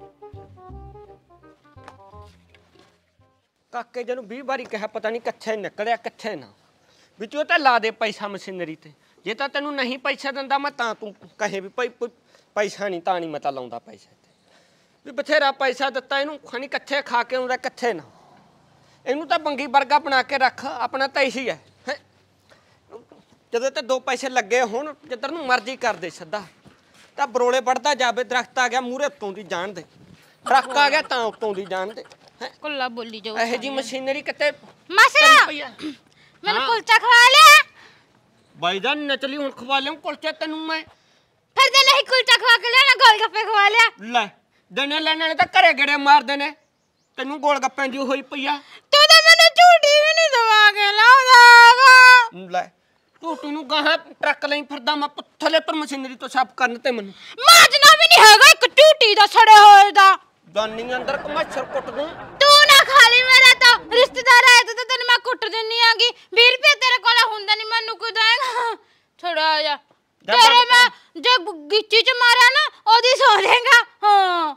[SPEAKER 3] ਕਾਕੇ ਜਿਹਨੂੰ 20 ਵਾਰੀ ਕਿਹਾ ਪਤਾ ਨਹੀਂ ਕਿੱਥੇ ਨਿਕਲਿਆ ਕਿੱਥੇ ਨਾ ਵਿੱਚੋਂ ਤਾਂ ਲਾ ਦੇ ਪੈਸਾ ਮਸ਼ੀਨਰੀ ਤੇ ਜੇ ਤਾਂ ਤੈਨੂੰ ਨਹੀਂ ਪੈਸਾ ਦਿੰਦਾ ਮੈਂ ਤਾਂ ਤੂੰ ਕਹੇ ਵੀ ਭਾਈ ਪੈਸਾ ਨਹੀਂ ਤਾਂ ਨਹੀਂ ਮੈਂ ਤਾਂ ਲਾਉਂਦਾ ਪੈਸੇ ਵੀ ਬਥੇਰਾ ਪੈਸਾ ਦਿੱਤਾ ਇਹਨੂੰ ਖਾਣੀ ਕੱਥੇ ਖਾ ਕੇ ਆਉਂਦਾ ਕੱਥੇ ਨਾ ਇਹਨੂੰ ਤਾਂ ਬੰਗੀ ਵਰਗਾ ਬਣਾ ਕੇ ਰੱਖ ਆਪਣਾ ਤਾਂ ਇਹੀ ਹੈ ਜਦੋਂ ਤੇ 2 ਪੈਸੇ ਲੱਗੇ ਹੁਣ ਜਿੱਧਰ ਨੂੰ ਮਰਜ਼ੀ ਕਰਦੇ ਸਿੱਧਾ ਤਾਂ ਬਰੋਲੇ ਵੱਢਦਾ ਜਾਵੇ ਦਰਖਤ ਆ ਗਿਆ ਮੂਹਰੇ ਉੱਤੋਂ ਦੀ ਜਾਣ ਦੇ ਟਰੱਕ ਆ ਗਿਆ ਤਾਂ ਉੱਤੋਂ ਦੀ ਜਾਣ ਦੇ
[SPEAKER 9] ਕੁੱਲਾ ਬੋਲੀ ਜਾਓ
[SPEAKER 3] ਇਹੋ ਜੀ ਮਸ਼ੀਨਰੀ ਕਿਤੇ
[SPEAKER 9] ਮਾਸਾ ਮੈਨੂੰ ਕੁਲਚਾ ਖਵਾ ਲਿਆ
[SPEAKER 3] ਬਾਈ ਜਾਨ ਨਚਲੀ ਹੁਣ ਖਵਾ ਲਿਆ ਕੁਲਚੇ ਤੈਨੂੰ ਮੈਂ
[SPEAKER 9] ਫਿਰ ਜੇ ਨਹੀਂ ਕੁਲਚਾ ਖਵਾ ਕੇ ਲਿਆ ਗੋਲ ਗੱਪੇ ਖਵਾ ਲਿਆ
[SPEAKER 3] ਲੈ ਦਿਨੇ ਲੈਣ ਵਾਲੇ ਤਾਂ ਘਰੇ ਗੇੜੇ ਮਾਰਦੇ ਨੇ ਤੈਨੂੰ ਗੋਲ ਗੱਪਿਆਂ ਦੀ ਹੋਈ ਪਈ ਆ
[SPEAKER 9] ਤੂੰ ਤਾਂ ਮੈਨੂੰ ਝੂਟੀ ਵੀ ਨਹੀਂ ਦਵਾ ਕੇ ਲਾਉਂਦਾ
[SPEAKER 3] ਲੈ ਝੂਟੀ ਨੂੰ ਗਾਹਾਂ ਟਰੱਕ ਲਈ ਫਿਰਦਾ ਮੈਂ ਥੱਲੇ ਪਰ ਮਸ਼ੀਨਰੀ ਤੋਂ ਸਾਫ਼ ਕਰਨ ਤੇ ਮੈਨੂੰ
[SPEAKER 9] ਮਾਜਨਾ ਵੀ ਨਹੀਂ ਹੈਗਾ ਇੱਕ ਝੂਟੀ ਦਾ ਸੜੇ ਹੋਏ ਦਾ
[SPEAKER 3] ਦਾਨੀ ਅੰਦਰ ਕਮਛਰ ਕੁੱਟ ਦੂੰ
[SPEAKER 9] ਤੂੰ ਨਾ ਖਾਲੀ ਮੇਰਾ ਤਾਂ ਰਿਸ਼ਤੇਦਾਰ ਆਏ ਤੇ ਤੈਨੂੰ ਮੈਂ ਕੁੱਟ ਦਿੰਨੀ ਆਂਗੀ 20 ਰੁਪਏ ਤੇਰੇ ਕੋਲ ਹੁੰਦਾ ਨਹੀਂ ਮੈਨੂੰ ਕੋਈ ਦੇਗਾ ਥੋੜਾ ਜਾ ਤੇਰੇ ਮੈਂ ਜੇ ਗਿੱਚੀ ਚ ਮਾਰਿਆ ਨਾ ਉਹਦੀ ਸੌ ਦੇਗਾ ਹਾਂ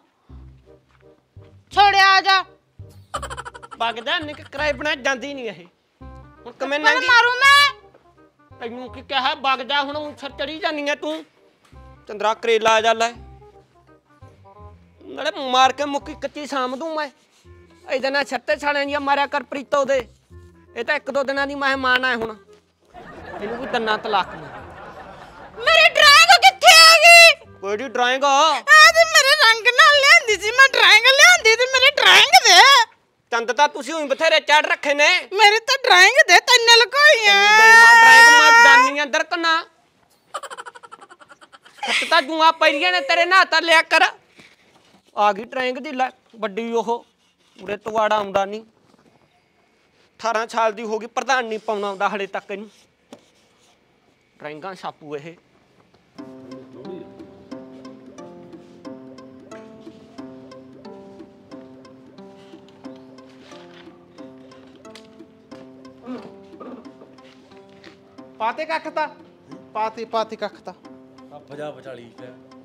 [SPEAKER 9] ਛੋੜਿਆ ਜਾ
[SPEAKER 3] ਬਗਦਾ ਨੇ ਕਿ ਕਿਰਾਏ ਬਣਾ ਜਾਂਦੀ ਨਹੀਂ ਇਹ ਹੁਣ ਕਿਵੇਂ ਨੰਗੀ
[SPEAKER 9] ਮਾਰੂ ਮੈਂ
[SPEAKER 3] ਤੈਨੂੰ ਕੀ ਕਿਹਾ ਬਗਦਾ ਹੁਣ ਸਿਰ ਚੜੀ ਜਾਨੀ ਆ ਤੂੰ ਚੰਦਰਾ ਕਰੇਲਾ ਜਾ ਲੈ ਨਾਲੇ ਮਾਰ ਕੇ ਮੁੱਕੀ ਕੱਚੀ ਸਾਂਭ ਦੂੰ ਮੈਂ ਇਹਦੇ ਨਾਲ ਛੱਤੇ ਛਾਣਿਆਂ ਦੀਆਂ ਮਾਰਿਆ ਕਰ ਪ੍ਰੀਤੋ ਦੇ ਇਹ ਤਾਂ 1-2 ਦਿਨਾਂ ਦੀ ਮਹਿਮਾਨ ਆ ਹੁਣ ਇਹਨੂੰ ਵੀ ਦੰਨਾ ਤਲਾਕ ਨਹੀਂ
[SPEAKER 9] ਮੇਰੀ ਡਰਾਇੰਗ ਕਿੱਥੇ ਆ ਗਈ
[SPEAKER 3] ਕਿਹੜੀ ਡਰਾਇੰਗ ਆ
[SPEAKER 9] ਤੇ ਮੇਰੇ ਰੰਗ ਨਾਲ ਲਿਆਂਦੀ ਸੀ ਮੈਂ ਡਰਾਇੰਗ ਲਿਆਂਦੀ ਤੇ ਮੇਰੇ ਡਰਾਇੰਗ ਦੇ
[SPEAKER 3] ਚੰਦ ਤਾਂ ਤੁਸੀਂ ਹੁਣ ਬਥੇਰੇ ਚੜ ਰੱਖੇ ਨੇ
[SPEAKER 9] ਮੇਰੀ ਤਾਂ ਡਰਾਇੰਗ ਦੇ ਤੈਨੂੰ ਲਗਾਈਆਂ
[SPEAKER 3] ਡਰਾਇੰਗ ਮੈਂ ਜਾਨੀ ਅੰਦਰ ਕਨਾ ਸੱਤ ਤਾਂ ਜੂਆਂ ਪੈਰੀਆਂ ਨੇ ਤੇਰੇ ਨਾਂ ਤਾਂ ਲਿਆ ਕਰ ਆ ਗਈ ਡਰਾਇੰਗ ਦੀ ਲੈ ਵੱਡੀ ਉਹ ਉਰੇ ਤਵਾੜਾ ਆਉਂਦਾ ਨਹੀਂ 18 ਸਾਲ ਦੀ ਹੋ ਗਈ ਪ੍ਰਧਾਨ ਨਹੀਂ ਪਾਉਣਾ ਆਉਂਦਾ ਹਲੇ ਤੱਕ ਇਹਨੂੰ ਡਰਾਇੰਗਾਂ ਛਾਪੂ ਇਹ
[SPEAKER 5] ਪਾਤੇ ਕੱਖ ਤਾਂ ਪਾਤੇ ਕੱਖ ਤਾਂ
[SPEAKER 10] ਭਜਾ ਵਿਚਾਲੀ ਤੇ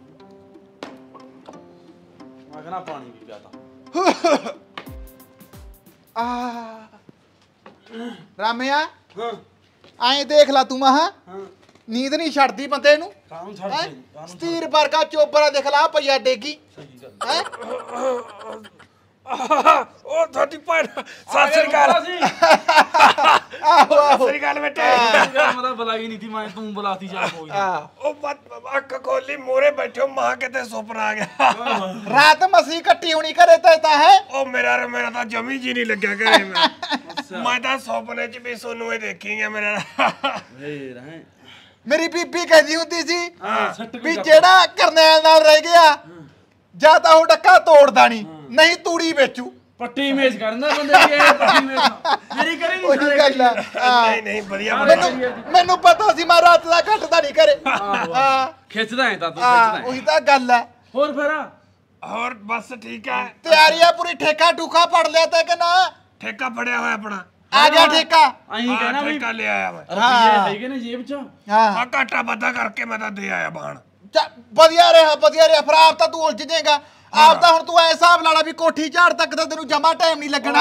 [SPEAKER 10] ਮੈਂ ਕਹਿੰਦਾ ਪਾਣੀ ਵੀ ਪਿਆ ਤਾਂ
[SPEAKER 1] ਆ ਰਾਮਿਆ ਐਂ ਦੇਖ ਲਾ ਤੂੰ ਮਹਾ ਨੀਂਦ ਨਹੀਂ ਛੱਡਦੀ ਬੰਦੇ ਨੂੰ
[SPEAKER 10] ਕਾਹਨੂੰ ਛੱਡਦੇ
[SPEAKER 1] ਸਤੀਰ ਵਰਗਾ ਚੋਬਰਾ ਦੇਖ ਲਾ ਪਈਆ ਡੇਗੀ ਹੈ
[SPEAKER 7] ਉਹ ਤੁਹਾਡੀ ਭੈਣ ਸਤਿ ਸ੍ਰੀ ਅਕਾਲ
[SPEAKER 1] ਆਹੋ
[SPEAKER 7] ਸਤਿ ਸ੍ਰੀ ਅਕਾਲ ਬੇਟੇ
[SPEAKER 10] ਮੈਂ ਤਾਂ ਬੁਲਾਈ ਨਹੀਂ ਸੀ ਮੈਂ ਤੂੰ ਬੁਲਾਤੀ ਜਾ ਕੋਈ
[SPEAKER 7] ਉਹ ਅੱਖ ਖੋਲੀ ਮੋਰੇ ਬੈਠੋ ਮਾਂ ਕਿਤੇ ਸੁਪਨਾ ਆ ਗਿਆ
[SPEAKER 1] ਰਾਤ ਮਸੀ ਕੱਟੀ ਹੋਣੀ ਘਰੇ ਤਾਂ ਹੈ
[SPEAKER 7] ਉਹ ਮੇਰਾ ਤਾਂ ਜਮੀ ਜੀ ਨਹੀਂ ਲੱਗਿਆ ਘਰੇ ਮੈਂ ਤਾਂ ਸੁਪਨੇ 'ਚ ਵੀ ਸੋਨੂੰ ਹੀ ਦੇਖੀ ਆ ਮੇਰਾ
[SPEAKER 10] ਫੇਰ ਹੈ
[SPEAKER 1] ਮੇਰੀ ਬੀਬੀ ਕਹਿੰਦੀ ਹੁੰਦੀ ਸੀ ਵੀ ਜਿਹੜਾ ਕਰਨੈਲ ਨਾਲ ਰਹਿ ਗਿਆ ਜਾਂ ਤਾਂ ਉਹ ਡੱਕਾ ਤੋੜਦਾ ਨਹੀਂ ਤੂੜੀ ਵੇਚੂ
[SPEAKER 10] ਪੱਟੀ ਮੇਜ਼ ਕਰਦਾ ਬੰਦੇ ਦੀ ਇਹ ਪੱਟੀ ਮੇਜ਼ ਮੇਰੀ ਕਰੀ ਨਹੀਂ
[SPEAKER 1] ਉਹੀ ਗੱਲ ਆ
[SPEAKER 7] ਨਹੀਂ ਵਧੀਆ
[SPEAKER 1] ਮੈਨੂੰ ਪਤਾ ਸੀ ਮੈਂ ਰਾਤ ਦਾ ਘਟਦਾ ਨਹੀਂ ਕਰੇ ਹਾਂ
[SPEAKER 10] ਖਿੱਚਦਾ ਹੈ ਤਾਂ ਤੂੰ ਖਿੱਚਦਾ
[SPEAKER 1] ਉਹੀ ਤਾਂ ਗੱਲ ਹੈ
[SPEAKER 10] ਹੋਰ ਫਿਰ
[SPEAKER 7] ਹੋਰ ਬਸ ਠੀਕ ਹੈ
[SPEAKER 1] ਤਿਆਰੀ ਆ ਪੂਰੀ ਠੇਕਾ ਠੂਕਾ ਫੜ ਲਿਆ ਤੇ ਕਿ ਨਾ
[SPEAKER 7] ਠੇਕਾ ਫੜਿਆ ਹੋਇਆ ਆਪਣਾ
[SPEAKER 1] ਆ ਗਿਆ ਠੇਕਾ
[SPEAKER 10] ਅਹੀਂ ਕਹਿਣਾ ਵੀ
[SPEAKER 7] ਠੇਕਾ ਲੈ ਆਇਆ ਮੈਂ
[SPEAKER 10] ਰੁਪਈਏ ਹੈਗੇ ਨੇ ਜੇਬ 'ਚ
[SPEAKER 1] ਹਾਂ
[SPEAKER 7] ਆ ਘਾਟਾ ਵਾਧਾ ਕਰਕੇ ਮੈਂ ਤਾਂ ਦੇ ਆਇਆ ਬਾਣ
[SPEAKER 1] ਵਧੀਆ ਰਿਹਾ ਫਿਰ ਆਪ ਤਾਂ ਤੂੰ ਉਲਝ ਜਾਏਗਾ ਆਪ ਤਾਂ ਹੁਣ ਤੂੰ ਐ ਹਿਸਾਬ ਲਾ ਲਾ ਵੀ ਕੋਠੀ ਝਾੜ ਤੱਕ ਤਾਂ ਤੈਨੂੰ ਜਮਾ ਟਾਈਮ ਨਹੀਂ ਲੱਗਣਾ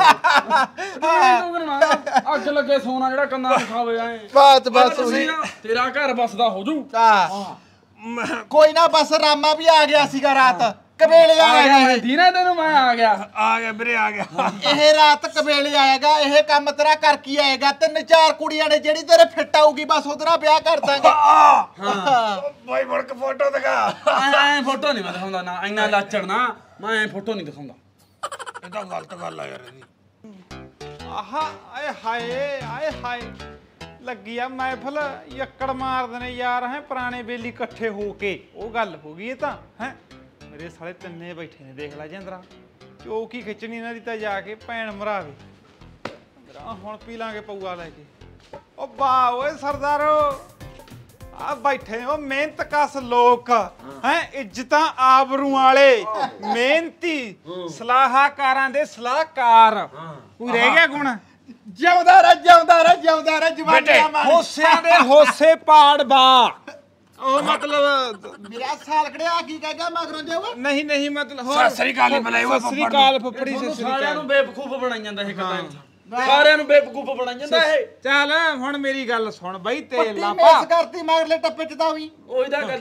[SPEAKER 10] ਅੱਗ ਲੱਗੇ ਸੋਨਾ ਜਿਹੜਾ ਕੰਨਾਂ ਨੂੰ ਖਾਵੇ ਐ
[SPEAKER 1] ਬਸ ਉਹੀ
[SPEAKER 10] ਤੇਰਾ ਘਰ ਬਸਦਾ ਹੋ ਜੂ
[SPEAKER 1] ਕੋਈ ਨਾ ਬਸ ਰਾਮਾ ਵੀ ਆ ਗਿਆ ਸੀਗਾ ਰਾਤ ਕਬੇਲੇ ਆਇਆ
[SPEAKER 10] ਦੀਨਾ ਤੈਨੂੰ ਮੈਂ ਆ ਗਿਆ
[SPEAKER 7] ਵੀਰੇ ਆ ਗਿਆ
[SPEAKER 1] ਇਹ ਰਾਤ ਕਬੇਲੇ ਆਏਗਾ ਇਹ ਕੰਮ ਤੇਰਾ ਕਰ ਕੀ ਆਏਗਾ 3-4 ਕੁੜੀਆਂ ਨੇ ਜਿਹੜੀ ਤੇਰੇ ਫਿੱਟ ਆਊਗੀ ਬਸ ਉਹਦਾ ਵਿਆਹ ਕਰ ਦਾਂਗੇ
[SPEAKER 7] ਬਾਈ ਮੁੜ ਕੇ ਫੋਟੋ ਦਿਖਾ
[SPEAKER 10] ਐ ਫੋਟੋ ਨਹੀਂ ਮੈਂ ਦਿਖਾਉਂਦਾ ਨਾ ਇੰਨਾ ਲਾਚੜਨਾ ਮੈਂ ਫੋਟੋ ਨਹੀਂ ਦਿਖਾਉਂਦਾ
[SPEAKER 7] ਇਹ ਤਾਂ ਗਲਤ ਗੱਲ ਆ ਯਾਰ ਇਹਦੀ
[SPEAKER 5] ਆਹਾ ਆਏ ਹਾਏ ਲੱਗੀ ਆ ਮਹਿਫਲ ਯੱਕੜ ਮਾਰਦੇ ਨੇ ਯਾਰ ਹੈ ਪੁਰਾਣੇ ਬੇਲੀ ਇਕੱਠੇ ਹੋ ਕੇ ਉਹ ਗੱਲ ਹੋ ਗਈ ਇਹ ਤਾਂ ਹੈ ਮੇਰੇ ਸਾਲੇ ਤਿੰਨੇ ਬੈਠੇ ਨੇ ਦੇਖ ਲੈ ਜਿੰਦਰਾ ਚੌਕੀ ਖਿੱਚਣੀ ਇਹਨਾਂ ਦੀ ਤਾਂ ਜਾ ਕੇ ਭੈਣ ਮਰਾਵੇ ਮੇਰਾ ਹੁਣ ਪੀ ਲਾਂਗੇ ਪਊਆ ਲੈ ਕੇ ਉਹ ਵਾਹ ਓਏ ਸਰਦਾਰੋ ਆ ਬੈਠੇ ਨੇ ਉਹ ਮਿਹਨਤ ਕਸ ਲੋਕ ਹੈ ਇੱਜ਼ਤਾਂ ਆਬਰੂ ਵਾਲੇ ਮਿਹਨਤੀ ਸਲਾਹਕਾਰਾਂ ਦੇ ਸਲਾਹਕਾਰ ਕੋਈ ਰਹਿ ਗਿਆ ਗੁਣ
[SPEAKER 1] ਜਿਉਂਦਾ ਰਹਿ ਜਵਾਨੀਆਂ ਮਾਰ
[SPEAKER 5] ਹੋਸਿਆਂ ਦੇ ਹੋਸੇ ਪਾੜ ਬਾ
[SPEAKER 1] ਉਹ ਮਤਲਬ ਮੇਰਾ ਸਾਲ ਕੜਿਆ ਕੀ ਕਹਿ ਗਿਆ ਮਗਰੋਂ ਜਾਊਗਾ
[SPEAKER 5] ਨਹੀਂ ਮਤਲਬ
[SPEAKER 7] ਸਤਿ ਸ੍ਰੀ ਅਕਾਲ ਹੀ ਬੁਲਾਈ ਹੋਇਆ
[SPEAKER 5] ਸਤਿ ਸ੍ਰੀ ਅਕਾਲ ਫੱਫੜੀ ਸਤਿ ਸ੍ਰੀ
[SPEAKER 10] ਸਾਰਿਆਂ
[SPEAKER 5] ਅਕਾਲ
[SPEAKER 10] ਨੂੰ ਬੇਵਕੂਫ ਬਣਾਈ ਜਾਂਦਾ ਇਹ ਕਦਾਂ ਸਾਰਿਆਂ ਨੂੰ ਬੇਵਕੂਫ ਬਣਾਈ ਜਾਂਦਾ ਇਹ
[SPEAKER 5] ਚੱਲ ਹੁਣ ਮੇਰੀ ਗੱਲ ਸੁਣ ਬਈ ਤੇਲ ਨਾ
[SPEAKER 1] ਮਿਸ
[SPEAKER 5] ਪਾ
[SPEAKER 1] ਕਰਤੀ ਮਗਰਲੇ ਟੱਪੇ ਚ ਤਾਂ ਵੀ
[SPEAKER 10] ਉਹੀ ਤਾਂ ਗੱਲ ਹੈ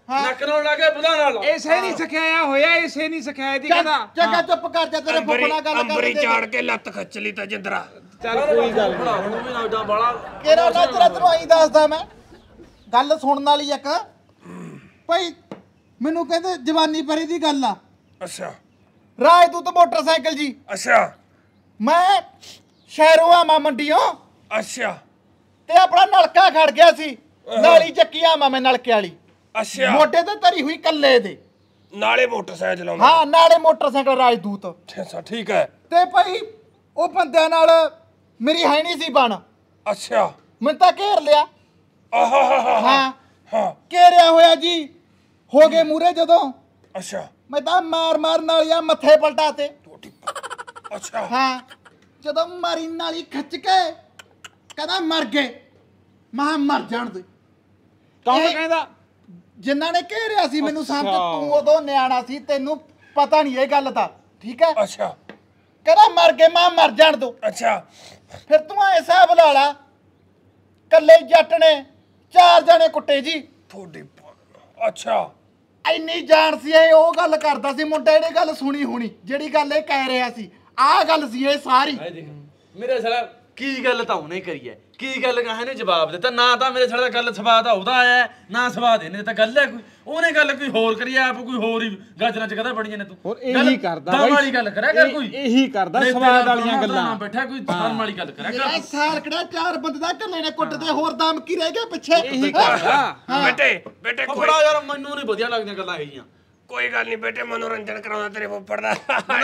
[SPEAKER 10] ਨੱਕ ਨਾਲ ਲਾ ਕੇ ਬੁਲਾ ਨਾਲ
[SPEAKER 5] ਇਸੇ ਨਹੀਂ ਸਿਖਾਇਆ ਹੋਇਆ, ਇਸੇ ਨਹੀਂ ਸਿਖਾਇਆ ਦੀ ਕਹਿੰਦਾ।
[SPEAKER 1] ਚੰਗਾ ਚੁੱਪ ਕਰ ਜਾ, ਤੇਰੇ ਫੁੱਫੜ ਨਾਲ ਗੱਲ
[SPEAKER 7] ਅੰਬਰੀ
[SPEAKER 1] ਕਰਦੇ
[SPEAKER 7] ਚਾੜ ਕੇ ਲੱਤ ਖੱਚ ਲਈ ਤਾਂ ਜਿੰਦਰਾ।
[SPEAKER 10] ਚੱਲ ਕੋਈ ਗੱਲ ਬਣਾ ਹੁਣ ਵੀ ਨਾ ਏਡਾ ਬਾਲਾ
[SPEAKER 1] ਕਿਹੜਾ ਨਾ ਤੇਰਾ ਤੈਨੂੰ ਆਈ ਦੱਸਦਾ ਮੈਂ ਗੱਲ ਸੁਣਨ ਵਾਲੀ ਇੱਕ ਭਾਈ ਮੈਨੂੰ ਕਹਿੰਦੇ ਜਵਾਨੀ ਭਰੀ ਦੀ ਗੱਲ ਆ।
[SPEAKER 7] ਅੱਛਾ
[SPEAKER 1] ਰਾਜਦੂਤ ਮੋਟਰਸਾਈਕਲ ਜੀ।
[SPEAKER 7] ਅੱਛਾ
[SPEAKER 1] ਮੈਂ ਸ਼ਹਿਰੋਂ ਆਵਾਂ ਮੰਡੀੋਂ
[SPEAKER 7] ਅੱਛਾ
[SPEAKER 1] ਤੇ ਆਪਣਾ ਨਲਕਾ ਖੜ ਗਿਆ ਸੀ, ਨਾਲੀ ਚੱਕੀ ਆਵਾਂ ਮੈਂ ਨਲਕੇ ਵਾਲੀ,
[SPEAKER 7] ਅੱਛਾ
[SPEAKER 1] ਮੋਢੇ ਤੇ ਧਰੀ ਹੋਈ ਕੱਲੇ ਦੇ।
[SPEAKER 7] ਨਾਲੇ ਮੋਟਰਸਾਈਕਲ ਚਲਾਉਂਦਾ।
[SPEAKER 1] ਹਾਂ ਨਾਲੇ ਮੋਟਰਸਾਈਕਲ ਰਾਜਦੂਤ।
[SPEAKER 7] ਅੱਛਾ ਠੀਕ ਹੈ।
[SPEAKER 1] ਤੇ ਭਾਈ ਉਹ ਬੰਦਿਆਂ ਨਾਲ ਮੇਰੀ ਹੈ ਨਹੀਂ ਸੀ ਬਣ।
[SPEAKER 7] ਅੱਛਾ
[SPEAKER 1] ਮੈਨੂੰ ਤਾਂ ਘੇਰ ਲਿਆ।
[SPEAKER 7] ਆਹਾ
[SPEAKER 1] ਹਾਂ
[SPEAKER 7] ਹਾਂ
[SPEAKER 1] ਘੇਰਿਆ ਹੋਇਆ ਜੀ, ਹੋ ਗਏ ਮੂਰੇ ਜਦੋਂ
[SPEAKER 7] ਅੱਛਾ
[SPEAKER 1] ਮੈਂ ਤਾਂ ਮਾਰ ਨਾਲੀਆਂ ਮੱਥੇ ਪਲਟਾਤੇ।
[SPEAKER 7] ਅੱਛਾ
[SPEAKER 1] ਹਾਂ ਜਦੋਂ ਮਾਰੀ ਨਾਲੀ ਖਿੱਚ ਕੇ ਕਹਿੰਦਾ ਮਰ ਗਏ, ਮੈਂ ਮਰ ਜਾਣ ਦੇ।
[SPEAKER 5] ਕੌਣ
[SPEAKER 1] ਇਹ
[SPEAKER 5] ਕਹਿੰਦਾ?
[SPEAKER 1] ਜਿਨ੍ਹਾਂ ਨੇ ਘੇਰਿਆ ਸੀ ਮੈਨੂੰ ਸਮਝ, ਤੂੰ ਉਦੋਂ ਨਿਆਣਾ ਸੀ, ਤੈਨੂੰ ਪਤਾ ਨਹੀਂ ਇਹ ਗੱਲ ਦਾ, ਠੀਕ ਹੈ।
[SPEAKER 7] ਅੱਛਾ
[SPEAKER 1] ਕਹਿੰਦਾ ਮਰ ਗਏ, ਮੈਂ ਮਰ ਜਾਣ ਦੋ।
[SPEAKER 7] ਅੱਛਾ
[SPEAKER 1] ਫਿਰ ਤੂੰ ਐ ਹਿਸਾਬ ਲਾ ਲਾ, ਕੱਲੇ ਜੱਟ ਨੇ 4 ਜਣੇ ਕੁੱਟੇ ਜੀ।
[SPEAKER 7] ਥੋੜੀ ਅੱਛਾ
[SPEAKER 1] ਇੰਨੀ ਜਾਣ ਸੀ ਇਹ, ਉਹ ਗੱਲ ਕਰਦਾ ਸੀ ਮੁੰਡਾ, ਇਹਨੇ ਗੱਲ ਸੁਣੀ ਹੋਣੀ ਜਿਹੜੀ ਗੱਲ ਇਹ ਕਹਿ ਰਿਹਾ ਸੀ, ਆਹ ਗੱਲ ਸੀ ਇਹ ਸਾਰੀ।
[SPEAKER 10] ਮੇਰੇ ਸਾਲਾ ਕੀ ਗੱਲ ਤਾਂ ਉਹਨੇ ਕਰੀ ਐ, ਕੀ ਗੱਲ ਕਹਾਂ ਨੇ ਜਵਾਬ ਦਿੱਤਾ ਨਾ, ਤਾਂ ਮੇਰੇ ਸਾਲੇ ਦਾ ਗੱਲ ਸਵਾਦ ਉਹਦਾ ਆਇਆ ਨਾ ਸਵਾਦ ਇਹਨੇ ਤਾਂ ਗੱਲ ਹੈ ਕੋਈ, ਉਹਨੇ ਗੱਲ ਕੋਈ ਹੋਰ ਕਰੀ ਆਪ ਕੋਈ ਹੋਰ ਹੀ ਗਾਜਰਾਂ ਚ ਕਹਦਾ ਬੜੀਆਂ ਨੇ ਤੂੰ।
[SPEAKER 5] ਹੋਰ ਇਹੀ ਕਰਦਾ
[SPEAKER 10] ਦਮ ਵਾਲੀ ਗੱਲ ਕਰਿਆ ਕਰ ਕੋਈ,
[SPEAKER 5] ਇਹੀ ਕਰਦਾ ਸਵਾਦ ਵਾਲੀਆਂ ਗੱਲਾਂ।
[SPEAKER 10] ਬੈਠਾ ਕੋਈ ਦਮ ਵਾਲੀ ਗੱਲ ਕਰਿਆ ਕਰ।
[SPEAKER 1] ਇਹ ਸਾਲ ਕਿਹੜਾ 4 ਬੰਦੇ ਦਾ ਕੱਲੇ ਨੇ ਕੁੱਟਦੇ, ਹੋਰ ਦਮ ਕੀ ਰਹਿ ਗਿਆ ਪਿੱਛੇ।
[SPEAKER 5] ਇਹੀ ਕਰਦਾ।
[SPEAKER 7] ਬੇਟੇ ਕੋਈ
[SPEAKER 10] ਫੜਾ ਯਾਰ ਮੈਨੂੰ ਨਹੀਂ ਵਧੀਆ ਲੱਗਦੀਆਂ ਗੱਲਾਂ ਇਹ
[SPEAKER 7] ਕੋਈ ਗੱਲ ਨਹੀਂ ਬੇਟੇ, ਮਨੋਰੰਜਨ ਕਰਾਉਣਾ ਤੇਰੇ ਫੁੱਫੜ ਦਾ।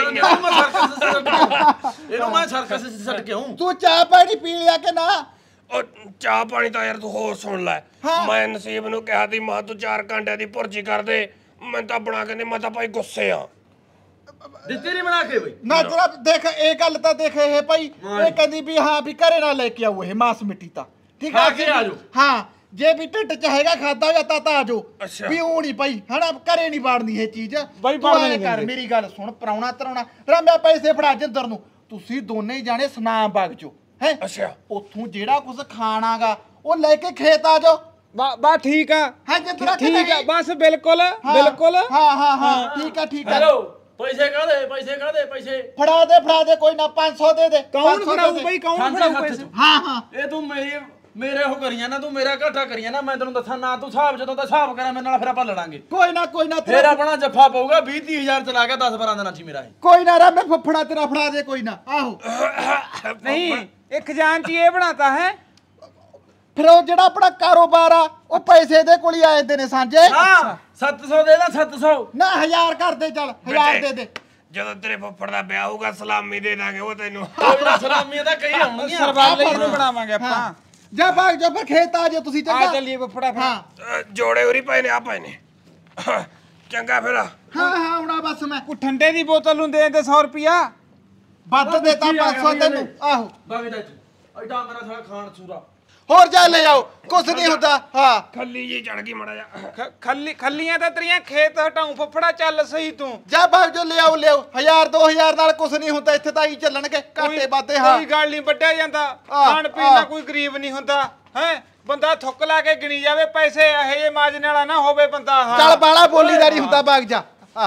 [SPEAKER 10] ਇਹਨੂੰ ਮੈਂ ਸਰਕਸ ਛੱਡ ਕੇ ਆਉਂ।
[SPEAKER 1] ਤੂੰ ਚਾਹ ਪਾਣੀ ਪੀ ਲਿਆ ਕਿ ਨਾ?
[SPEAKER 7] ਉਹ ਚਾਹ ਪਾਣੀ ਤਾਂ ਯਾਰ ਤੂੰ ਹੋਰ ਸੁਣ ਲੈ। ਮੈਂ ਨਸੀਬ ਨੂੰ ਕਿਹਾ ਸੀ ਮਾਂ ਤੂੰ 4 ਘੰਟਿਆਂ ਦੀ ਭੁਰਜੀ ਕਰ ਦੇ, ਮੈਂ ਤਾਂ ਬਣਾ ਕੇ ਦੇ, ਮੈਂ ਤਾਂ ਭਾਈ ਗੁੱਸੇ ਆ।
[SPEAKER 10] ਦਿੱਤੀ ਨਹੀਂ ਬਣਾ ਕੇ ਬਈ
[SPEAKER 1] ਨਾ ਤੇਰਾ ਦੇਖ ਇਹ ਗੱਲ ਤਾਂ ਦੇਖ ਇਹ ਭਾਈ, ਇਹ ਕਹਿੰਦੀ ਵੀ ਹਾਂ ਵੀ ਘਰੇ ਨਾ ਲੈ ਕੇ ਆਓ ਇਹ ਮਾਸ ਮਿੱਟੀ ਤਾਂ, ਠੀਕ
[SPEAKER 10] ਖਾ ਕੇ ਆ ਜਾਓ।
[SPEAKER 1] ਹਾਂ ਜੇ ਵੀ ਢਿੱਡ ਚ ਹੈਗਾ ਖਾਦਾ ਹੋਇਆ ਤਾਂ ਆ ਜਾਓ,
[SPEAKER 7] ਅੱਛਾ।
[SPEAKER 1] ਵੀ ਉਹ ਨਹੀਂ ਭਾਈ ਹਨਾ, ਘਰੇ ਨਹੀਂ ਬਾੜਨੀ ਇਹ ਚੀਜ਼।
[SPEAKER 5] ਬਾਈ
[SPEAKER 1] ਤੂੰ
[SPEAKER 5] ਬਾੜਨੀ
[SPEAKER 1] ਐਂ
[SPEAKER 5] ਨਹੀਂ
[SPEAKER 1] ਕਰ,
[SPEAKER 5] ਦਿੰਦੇ।
[SPEAKER 1] ਮੇਰੀ ਗੱਲ ਸੁਣ, ਪਰਾਉਣਾ ਤਰਾਉਣਾ ਰਮਿਆ ਪੈਸੇ ਫੜਾ ਜਿੰਦਰ ਨੂੰ, ਤੁਸੀਂ ਦੋਨੇ ਹੀ ਜਾਣੇ ਸੁਨਾਮ ਬਾਗ ਚੋ ਹੈ।
[SPEAKER 7] ਅੱਛਾ
[SPEAKER 1] ਉੱਥੋਂ ਜਿਹੜਾ ਕੁਝ ਖਾਣਾਗਾ ਉਹ ਲੈ ਕੇ ਖੇਤ ਆ ਜਾਓ।
[SPEAKER 5] ਬਾ ਠੀਕ ਆ,
[SPEAKER 1] ਹਾਂ ਜਿੰਦਰ
[SPEAKER 5] ਠੀਕ ਆ, ਬਸ ਬਿਲਕੁਲ ਬਿਲਕੁਲ।
[SPEAKER 1] ਹਾਂ ਠੀਕ ਆ ਠੀਕ ਆ।
[SPEAKER 10] ਹੈਲੋ ਪੈਸੇ ਕਾਦੇ ਪੈਸੇ
[SPEAKER 1] ਫੜਾ ਦੇ ਕੋਈ ਨਾ, 500 ਦੇ ਦੇ।
[SPEAKER 5] ਕੌਣ
[SPEAKER 1] 500
[SPEAKER 5] ਫੜਾਊ
[SPEAKER 10] ਦੇ।
[SPEAKER 5] ਬਈ, ਕੌਣ
[SPEAKER 10] ਸਾਂਝੇ
[SPEAKER 5] ਫੜਾਊ
[SPEAKER 10] ਹੱਥ
[SPEAKER 5] ਪੈਸੇ?
[SPEAKER 10] ਚ।
[SPEAKER 1] ਹਾਂ
[SPEAKER 10] ਇਹ ਤੂੰ ਮੇਰੇ ਉਹ ਕਰੀਆਂ ਨਾ, ਤੂੰ ਮੇਰਾ ਘਾਟਾ ਕਰੀਆਂ ਨਾ, ਮੈਂ ਤੈਨੂੰ ਦੱਸਾਂ ਨਾ, ਤੂੰ ਹਿਸਾਬ ਜਦੋਂ ਦਾ ਹਿਸਾਬ ਕਰਾਂ ਮੇਰੇ ਨਾਲ ਫਿਰ ਆਪਾਂ ਲੜਾਂਗੇ।
[SPEAKER 1] ਕੋਈ ਨਾ
[SPEAKER 10] ਫਿਰ ਆਪਣਾ ਜੱਫਾ ਪਊਗਾ 20-30 ਹਜ਼ਾਰ ਚਲਾ ਗਿਆ 10-12 ਦਿਨਾਂ ਚ ਮੇਰਾ ਇਹ।
[SPEAKER 1] ਕੋਈ ਨਾ ਰਾ, ਮੈਂ ਫਫੜਾ ਤੇਰਾ ਫੜਾ ਦੇ ਕੋਈ ਨਾ। ਆਹੋ
[SPEAKER 5] ਨਹੀਂ ਇੱਕ ਜਾਨ ਚ ਇਹ ਬਣਾਤਾ ਹੈ।
[SPEAKER 1] ਫਿਰ ਉਹ ਜਿਹੜਾ ਆਪਣਾ ਕਾਰੋਬਾਰ ਆ ਉਹ ਪੈਸੇ ਦੇ ਕੋਲ ਹੀ ਆਏ ਦੇ ਨੇ ਸਾਂਝੇ।
[SPEAKER 10] ਹਾਂ 700 ਦੇ ਨਾ 700
[SPEAKER 1] ਨਾ 1000 ਕਰ ਦੇ, ਚੱਲ 1000 ਦੇ ਦੇ।
[SPEAKER 7] ਜਦੋਂ ਤੇਰੇ ਫੁੱਫੜ ਦਾ ਵਿਆਹ ਹੋਊਗਾ ਸਲਾਮੀ ਦੇ ਦਾਂਗੇ ਉਹ ਤੈਨੂੰ।
[SPEAKER 10] ਸਲਾਮੀਆਂ ਤਾਂ ਕਈ ਆਉਣਗੀਆਂ।
[SPEAKER 5] ਸਰਵਾਲੇ ਇਹਨੂੰ ਬਣਾਵਾਂਗੇ ਆਪਾਂ।
[SPEAKER 1] ਜਾ ਭਾਗ ਜਾ, ਫਿਰ ਖੇਤ ਆ ਜਾ ਤੁਸੀਂ,
[SPEAKER 5] ਆ
[SPEAKER 1] ਚੰਗਾ।
[SPEAKER 5] ਚੱਲੀਏ ਫਫੜਾ ਫਿਰ।
[SPEAKER 1] ਹਾਂ
[SPEAKER 7] ਜੋੜੇ ਉਰੀ ਪਏ ਨੇ ਆ ਪਏ ਨੇ। ਚੰਗਾ ਫਿਰ
[SPEAKER 1] ਹਾਂ ਆਉਣਾ ਬਸ ਮੈਂ।
[SPEAKER 5] ਕੋ ਠੰਡੇ ਦੀ ਬੋਤਲ ਨੂੰ ਦੇ 100 ਰੁਪਿਆ
[SPEAKER 1] ਵੱਧ ਦੇਤਾ 500 ਤੈਨੂੰ। ਆਹੋ
[SPEAKER 10] ਬਾਗੇ ਦਾ ਐਡਾ ਮੇਰਾ ਸਾਲਾ ਖਾਣ ਸੂਰਾ।
[SPEAKER 1] ਹੋਰ ਜਾ ਲੈ ਜਾਓ, ਕੁਛ ਨਹੀਂ ਹੁੰਦਾ। ਹਾਂ
[SPEAKER 7] ਖੱਲੀ ਜੀ ਚੜ ਗਈ ਮੜਾ ਜਾ।
[SPEAKER 5] ਖੱਲੀਆਂ ਤਾਂ ਤੇਰੀਆਂ ਖੇਤ ਹਟਾਉਂ ਫਫੜਾ, ਚੱਲ ਸਹੀ ਤੂੰ।
[SPEAKER 1] ਜਾ ਭਾਗ ਜੋ ਲਿਆਓ 1000 2000 ਨਾਲ ਕੁਛ ਨਹੀਂ ਹੁੰਦਾ, ਇੱਥੇ ਤਾਂ ਹੀ ਚੱਲਣਗੇ ਘਾਟੇ ਬਾਤੇ। ਹਾਂ
[SPEAKER 5] ਕੋਈ ਗੱਲ ਨਹੀਂ ਵੱਢਿਆ ਜਾਂਦਾ, ਖਾਣ ਪੀਣ ਦਾ ਕੋਈ ਗਰੀਬ ਨਹੀਂ ਹੁੰਦਾ ਹੈ। ਬੰਦਾ ਥੁੱਕ ਲਾ ਕੇ ਗਿਣੀ ਜਾਵੇ ਪੈਸੇ, ਇਹ ਜੇ ਮਾਜਨੇ ਵਾਲਾ ਨਾ ਹੋਵੇ ਬੰਦਾ।
[SPEAKER 1] ਚੱਲ ਬਾਲਾ ਬੋਲੀਦਾਰੀ ਹੁੰਦਾ, ਭਾਗ ਜਾ।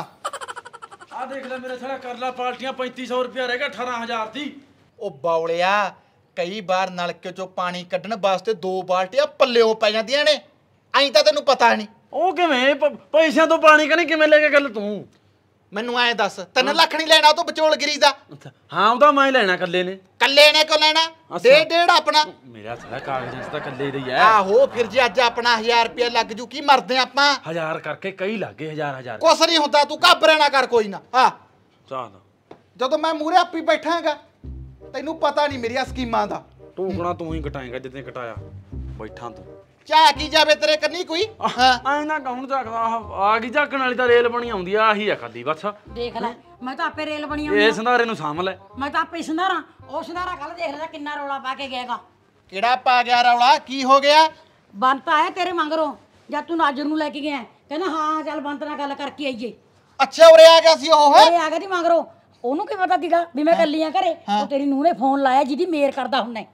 [SPEAKER 10] ਆ ਦੇਖ ਲੈ ਮੇਰੇ ਸਾਲਾ ਕਰ ਲਾ ਪਾਲਟੀਆਂ 3500 ਰੁਪਿਆ ਰਹਿ ਗਿਆ 18000 ਦੀ।
[SPEAKER 1] ਉਹ ਬੌਲਿਆ, ਕਈ ਵਾਰ ਨਲਕੇ ਚੋਂ ਪਾਣੀ ਕੱਢਣ ਵਾਸਤੇ 2 ਬਾਲਟੀਆਂ ਪੱਲਿਓਂ ਪੈ ਜਾਂਦੀਆਂ ਨੇ, ਐਂ ਤਾਂ ਤੈਨੂੰ ਪਤਾ ਨਹੀਂ।
[SPEAKER 10] ਉਹ ਕਿਵੇਂ ਪੈਸਿਆਂ ਤੋਂ ਪਾਣੀ ਕਨੀ ਕਿਵੇਂ ਲੈ ਕੇ ਗੱਲ ਤੂੰ
[SPEAKER 1] ਮੈਨੂੰ ਐਂ ਦੱਸ, 3 ਲੱਖ ਨਹੀਂ ਲੈਣਾ ਤੂੰ ਵਿਚੋਲਗਿਰੀ ਦਾ?
[SPEAKER 10] ਹਾਂ ਉਹਦਾ ਮੈਂ ਲੈਣਾ ਕੱਲੇ ਨੇ।
[SPEAKER 1] ਕੱਲੇ ਨੇ ਕੋ ਲੈਣਾ? ਡੇਢ ਆਪਣਾ।
[SPEAKER 10] ਮੇਰਾ ਸਾਲਾ ਕਾਗਜ਼ਾਂ 'ਚ ਤਾਂ ਕੱਲੇ ਦੇ ਹੀ ਐ।
[SPEAKER 1] ਆਹੋ ਫਿਰ ਜੇ ਅੱਜ ਆਪਣਾ 1000 ਰੁਪਇਆ ਲੱਗ ਜੂ, ਕੀ ਮਰਦੇ ਆਪਾਂ?
[SPEAKER 10] 1000 ਕਰਕੇ ਕਈ ਲੱਗੇ 1000
[SPEAKER 1] ਕੁਛ ਨਹੀਂ ਹੁੰਦਾ, ਤੂੰ ਘਾਬਰੇ ਨਾ ਕਰ ਕੋਈ ਨਾ। ਹਾਂ
[SPEAKER 10] ਚਾਹ
[SPEAKER 1] ਜਦੋਂ ਮੈਂ ਮੂਹਰੇ ਆਪੀ ਬੈਠਾਂਗਾ, ਤੈਨੂੰ ਪਤਾ ਨਹੀਂ ਮੇਰੀਆਂ ਸਕੀਮਾਂ ਦਾ।
[SPEAKER 10] ਤੂੰ ਕਹਣਾ ਤੂੰ ਹੀ ਕਟਾਏਗਾ ਜਿੱਦਾਂ ਕਟਾਇਆ ਬੈਠਾ ਤੂੰ।
[SPEAKER 1] ਚਾਹ ਕੀ ਜਾਵੇ ਤੇਰੇ ਕੰਨੀ ਕੋਈ? ਹਾਂ
[SPEAKER 10] ਐਂ ਨਾ ਕੌਣ ਝਾਕਦਾ, ਆ ਗਈ ਝਾਕਣ ਵਾਲੀ ਤਾਂ ਰੇਲ ਬਣੀ ਆਉਂਦੀ ਆ, ਆਹੀ ਆ ਖਾਲੀ ਬਸ।
[SPEAKER 2] ਦੇਖ ਲੈ, ਮੈਂ ਤਾਂ ਆਪੇ ਰੇਲ ਬਣੀ
[SPEAKER 10] ਇਹ ਸੰਧਾਰੇ ਨੂੰ ਸਾਂਭ ਲੈ।
[SPEAKER 2] ਮੈਂ ਤਾਂ ਆਪੇ ਸੰਧਾਰਾ, ਉਹ ਸੰਧਾਰਾ ਕੱਲ ਦੇਖ ਲੈ ਕਿੰਨਾ ਰੌਲਾ ਪਾ ਕੇ ਗਿਆਗਾ।
[SPEAKER 1] ਕਿਹੜਾ ਪਾ ਗਿਆ ਰੌਲਾ? ਕੀ ਹੋ ਗਿਆ?
[SPEAKER 2] ਬੰਤ ਆਇਆ ਤੇਰੇ ਮੰਗਰੋਂ, ਜਦ ਤੂੰ ਨਾਜਰ ਨੂੰ ਲੈ ਕੇ ਗਿਆ, ਕਹਿੰਦਾ ਹਾਂ ਚੱਲ ਬੰਤ ਨਾਲ ਗੱਲ ਕਰਕੇ ਆਈਏ।
[SPEAKER 1] ਅੱਛਾ ਉਰੇ ਆ ਗਿਆ ਸੀ ਉਹ?
[SPEAKER 2] ਉਰੇ ਆ ਗਿਆ ਦੀ ਮੰਗਰੋਂ। ਉਹਨੂੰ ਕੀ ਪਤਾ ਸੀਗਾ ਵੀ ਮੈਂ ਕੱਲੀ ਆ ਘਰੇ? ਉਹ ਤੇਰੀ ਨੂੰਹ ਨੇ ਫੋਨ ਲਾਇਆ ਜਿਹਦੀ ਮੇਰ ਕਰਦਾ ਹੁੰਨਾ,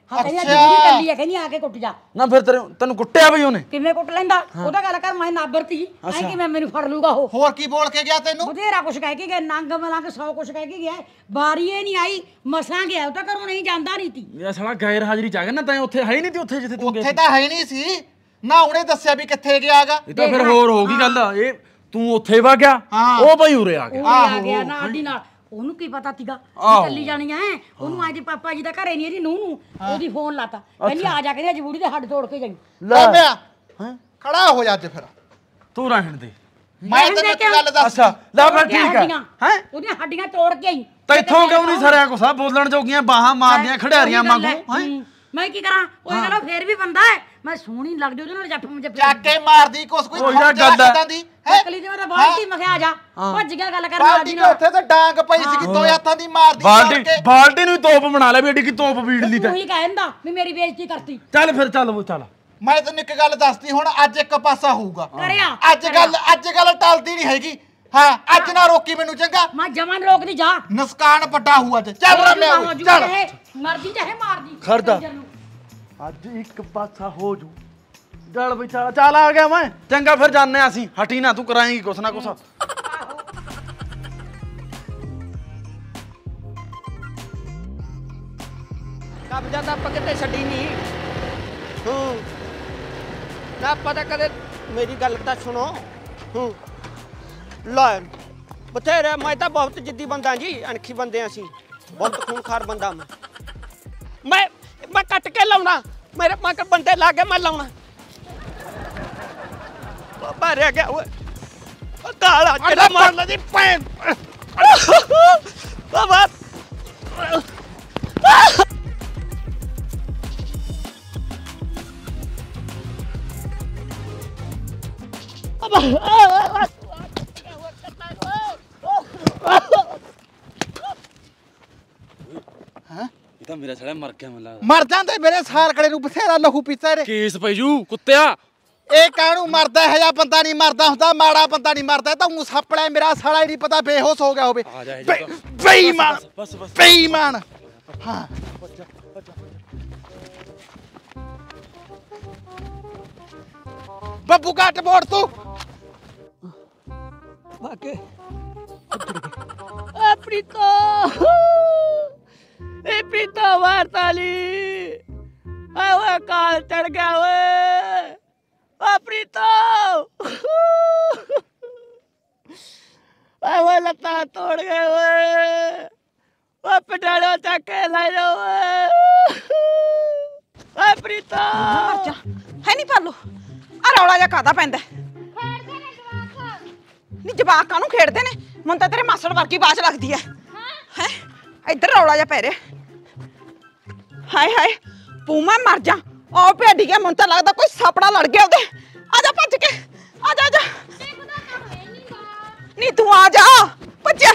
[SPEAKER 2] ਹਾਂ ਕਹਿੰਦੀ ਜਿਹੜੀ ਕੱਲੀ ਆ ਕਹਿੰਦੀ ਆ ਕੇ ਕੁੱਟ ਜਾ
[SPEAKER 10] ਨਾ ਫਿਰ ਤੈਨੂੰ ਕੁੱਟਿਆ ਬਈ ਉਹਨੇ
[SPEAKER 2] ਕਿਵੇਂ ਕੁੱਟ ਲੈਂਦਾ ਉਹਦਾ ਗੱਲ ਕਰ ਮੈਂ ਨਾਬਰਤੀ ਐ ਕਿ ਮੈਂ ਮੈਨੂੰ ਫੜ ਲੂਗਾ ਉਹ
[SPEAKER 1] ਹੋਰ ਕੀ ਬੋਲ ਕੇ ਗਿਆ ਤੈਨੂੰ
[SPEAKER 2] ਬਥੇਰਾ ਕੁਛ ਕਹਿ ਕੇ ਗਿਆ ਨੰਗ ਮਲੰਗ 100 ਕੁਛ ਕਹਿ ਕੇ ਗਿਆ ਬਾਰੀ ਇਹ ਨਹੀਂ ਆਈ ਮਸਾਂ ਗਿਆ ਉਹ ਤਾਂ ਘਰੋਂ ਨਹੀਂ ਜਾਂਦਾ ਨਹੀਂ ਤੀ
[SPEAKER 10] ਇਹ ਸਾਲਾ ਗੈਰ ਹਾਜ਼ਰੀ ਚ ਆ ਗਿਆ ਨਾ ਤਾਂ ਉੱਥੇ ਹੈ ਹੀ ਨਹੀਂ ਤੀ ਉੱਥੇ ਜਿੱਥੇ ਤੂੰ ਗਿਆ
[SPEAKER 1] ਉੱਥੇ ਤਾਂ ਹੈ ਨਹੀਂ ਸੀ ਨਾ ਉਹਨੇ ਦੱਸਿਆ ਵੀ ਕਿੱਥੇ ਗਿਆਗਾ
[SPEAKER 10] ਇਹ ਤਾਂ ਫਿਰ ਹੋਰ ਹੋ ਗਈ ਗੱਲ ਇਹ ਤੂੰ ਉੱਥੇ ਵਾ ਗਿਆ ਉਹ ਬਈ ਉਰੇ ਆ ਗਿਆ
[SPEAKER 2] ਆ ਗਿਆ ਨਾ ਆਡੀ ਨਾਲ ਉਹਨੂੰ ਕੀ ਪਤਾ ਸੀਗਾ ਚੱਲੀ ਜਾਣੀਆਂ ਹੈ ਉਹਨੂੰ ਅੱਜ ਪਾਪਾ ਜੀ ਦਾ ਘਰੇ ਨਹੀਂ ਇਹਦੀ ਨੂੰਹ ਨੂੰ ਉਹਦੀ ਫੋਨ ਲਾਤਾ ਕਹਿੰਦੀ ਆ ਜਾ ਕੇ ਅੱਜ ਬੂੜੀ ਦੇ ਹੱਡ ਤੋੜ ਕੇ ਜਾਈ
[SPEAKER 1] ਲੈ ਖੜਾ ਹੋ ਜਾ ਅੱਜ ਫਿਰ
[SPEAKER 10] ਤੂੰ ਰਹਿਣ ਦੇ
[SPEAKER 1] ਮੈਂ ਤੈਨੂੰ ਇੱਕ ਗੱਲ ਦੱਸ
[SPEAKER 10] ਅੱਛਾ ਲੈ ਫਿਰ ਠੀਕ ਹੈ ਹੈ
[SPEAKER 2] ਉਹਦੀਆਂ ਹੱਡੀਆਂ ਤੋੜ ਕੇ ਆਈ
[SPEAKER 10] ਤੈਥੋਂ ਕਿਉਂ ਨਹੀਂ ਸਰਿਆ ਕੁਛ ਬੋਲਣ ਜੋਗੀਆਂ ਬਾਹਾਂ ਮਾਰਦੀਆਂ ਖਿਡਾਰੀਆਂ ਵਾਂਗੂ ਹੈ
[SPEAKER 2] ਮੈਂ ਕੀ ਕਰਾਂ ਉਹ ਕਹਿੰਦਾ ਫੇਰ ਵੀ ਬੰਦਾ ਹੈ ਮੈਂ ਸੋਹਣੀ ਲੱਗਦੀ ਉਹਦੇ ਨਾਲ ਜੱਫ ਮੁੰਜੇ
[SPEAKER 1] ਚੱਕ ਕੇ ਮਾਰਦੀ ਕੁਛ ਕੋਈ
[SPEAKER 2] ਥੋੜਾ ਦੀ ਕਲੀ ਤੇ ਮੇਰਾ ਬਾਲਟੀ ਮਖਿਆ ਆ ਜਾ ਭੱਜ ਗਿਆ ਗੱਲ ਕਰਨ
[SPEAKER 1] ਬਾਲਟੀ ਦੇ ਉੱਥੇ ਤਾਂ ਡਾਂਗ ਪਈ ਸੀ ਦੋ ਹੱਥਾਂ ਦੀ ਮਾਰਦੀ
[SPEAKER 10] ਬਾਲਟੀ ਨੂੰ ਤੋਪ ਬਣਾ ਲੈ ਵੀ ਏਡੀ ਕੀ ਤੋਪ ਵੀੜ ਲਈ ਤੇ
[SPEAKER 2] ਉਹੀ ਕਹਿੰਦਾ ਵੀ ਮੇਰੀ ਬੇਇੱਜ਼ਤੀ ਕਰਤੀ
[SPEAKER 10] ਚੱਲ ਫਿਰ ਚੱਲ ਉਹ ਚੱਲ
[SPEAKER 1] ਮੈਂ ਤੈਨੂੰ ਇੱਕ ਗੱਲ ਦੱਸਦੀ ਹੁਣ ਅੱਜ ਇੱਕ ਪਾਸਾ ਹੋਊਗਾ
[SPEAKER 2] ਕਰਿਆ
[SPEAKER 1] ਅੱਜ ਗੱਲ ਟਲਦੀ ਨਹੀਂ ਹੈਗੀ ਹਾਂ ਅੱਜ ਨਾ ਰੋਕੀ ਮੈਨੂੰ ਚੰਗਾ
[SPEAKER 2] ਮੈਂ ਜਮਾਂ ਰੋਕਦੀ ਜਾ
[SPEAKER 1] ਨੁਕਸਾਨ ਵੱਡਾ ਹੋਊ ਅੱਜ ਚੱਲ ਚੱਲ
[SPEAKER 2] ਮਰਦੀ ਚਾਹੇ ਮਾਰਦੀ
[SPEAKER 10] ਖੜਦਾ ਅੱਜ ਇੱਕ ਪਾਸਾ ਹੋ ਜੂ ਚੱਲ ਬਈ ਚੱਲ ਆ ਗਿਆ ਮੈਂ ਚੰਗਾ ਫਿਰ ਜਾਣੇ ਆ ਅਸੀਂ ਹਟੀ ਨਾ ਤੂੰ ਕਰਾਏਂਗੀ ਕੁਛ ਨਾ ਕੁਛ
[SPEAKER 3] ਕਬਜ਼ਾ ਤਾਂ ਆਪਾਂ ਕਿਤੇ ਛੱਡੀ ਨਹੀਂ ਨਾ ਪਤਾ ਕਦੇ ਮੇਰੀ ਗੱਲ ਤਾਂ ਸੁਣੋ ਲੈ ਬਥੇਰੇ ਮੈਂ ਤਾਂ ਬਹੁਤ ਜਿੱਦੀ ਬੰਦਾ ਜੀ ਅਣਖੀ ਬੰਦੇ ਅਸੀਂ ਬਹੁਤ ਖੂਨਖਾਰ ਬੰਦਾ ਮੈਂ ਕੱਟ ਕੇ ਲਾਉਣਾ ਮੇਰੇ ਮਗਰ ਬੰਦੇ ਲਾ ਕੇ ਮੈਂ ਲਾਉਣਾ ਬਾਬਾ ਰਹਿ ਗਿਆ ਓਏ ਕਾਲਾ ਜਿਹੜਾ ਮਾਰ ਲਦੀ ਪੈਣ ਬਾਬਾ
[SPEAKER 10] ਇਹ ਤਾਂ ਮੇਰਾ ਸਾਲਾ ਮਰ ਗਿਆ ਮੈਨੂੰ ਲੱਗਦਾ
[SPEAKER 1] ਮਰ ਜਾਂਦੇ ਮੇਰੇ ਸਾਲ ਕੜੇ ਨੂੰ ਬਥੇਰਾ ਲਹੂ ਪੀਤਾ ਰੇ
[SPEAKER 10] ਕੇਸ ਪਈ ਜੂ ਕੁੱਤਿਆ
[SPEAKER 1] ਇਹ ਕਾਹਨੂੰ ਮਰਦਾ ਹੈ ਜਾਂ ਬੰਦਾ ਨਹੀਂ ਮਰਦਾ ਹੁੰਦਾ ਮਾੜਾ ਬੰਦਾ ਨਹੀਂ ਮਰਦਾ ਤਾਂ ਉਹ ਸਾਪੜਾ ਮੇਰਾ ਸਾਲਾ ਹੀ ਨਹੀਂ ਪਤਾ ਬੇਹੋਸ਼ ਹੋ ਗਿਆ ਹੋਵੇ ਬੇਈਮਾਨ ਬੇਈਮਾਨ ਹਾਂ ਬੱਬੂ ਘੱਟ ਮੋੜ ਤੂੰ
[SPEAKER 3] ਬਾਕੇ ਪ੍ਰੀਤੋ ਇਹ ਪ੍ਰੀਤੋ ਵਾਰਤਾਲੀ ਓਏ ਕਾਲ ਚੜ ਗਿਆ ਓਏ ਆ ਪ੍ਰੀਤੋ ਓਏ ਲੱਤਾਂ ਤੋੜ ਗਏ ਓਏ ਓ ਪਟਾੜੋ ਚੱਕ ਕੇ ਲੈ ਜਾ ਓਏ ਓਏ ਪ੍ਰੀਤੋ
[SPEAKER 6] ਹੈ ਨਹੀਂ ਪਾਲੋ ਆ ਰੌਲਾ ਜਿਹਾ ਕਾਹਦਾ ਪੈਂਦਾ ਨੀ ਜਵਾਕ ਕਾਹਨੂੰ ਖੇਡਦੇ ਨੇ ਮੈਨੂੰ ਤਾਂ ਤੇਰੇ ਮਾਸੜ ਵਰਗੀ ਬਾਜ ਲੱਗਦੀ ਐ ਹੈ ਇੱਧਰ ਰੌਲਾ ਜਿਹਾ ਪੈ ਰਿਹਾ ਹਾਏ ਹਾਏ ਪੂ ਮੈਂ ਮਰ ਜਾ ਉਹ ਭੇਡੀ ਗਿਆ ਮੈਨੂੰ ਤਾਂ ਲੱਗਦਾ ਕੋਈ ਸਾਪੜਾ ਲੜ ਗਿਆ ਉਹਦੇ ਆ ਜਾ ਭੱਜ ਕੇ ਆ ਜਾ ਨੀ ਤੂੰ ਆ ਜਾ ਭੱਜਿਆ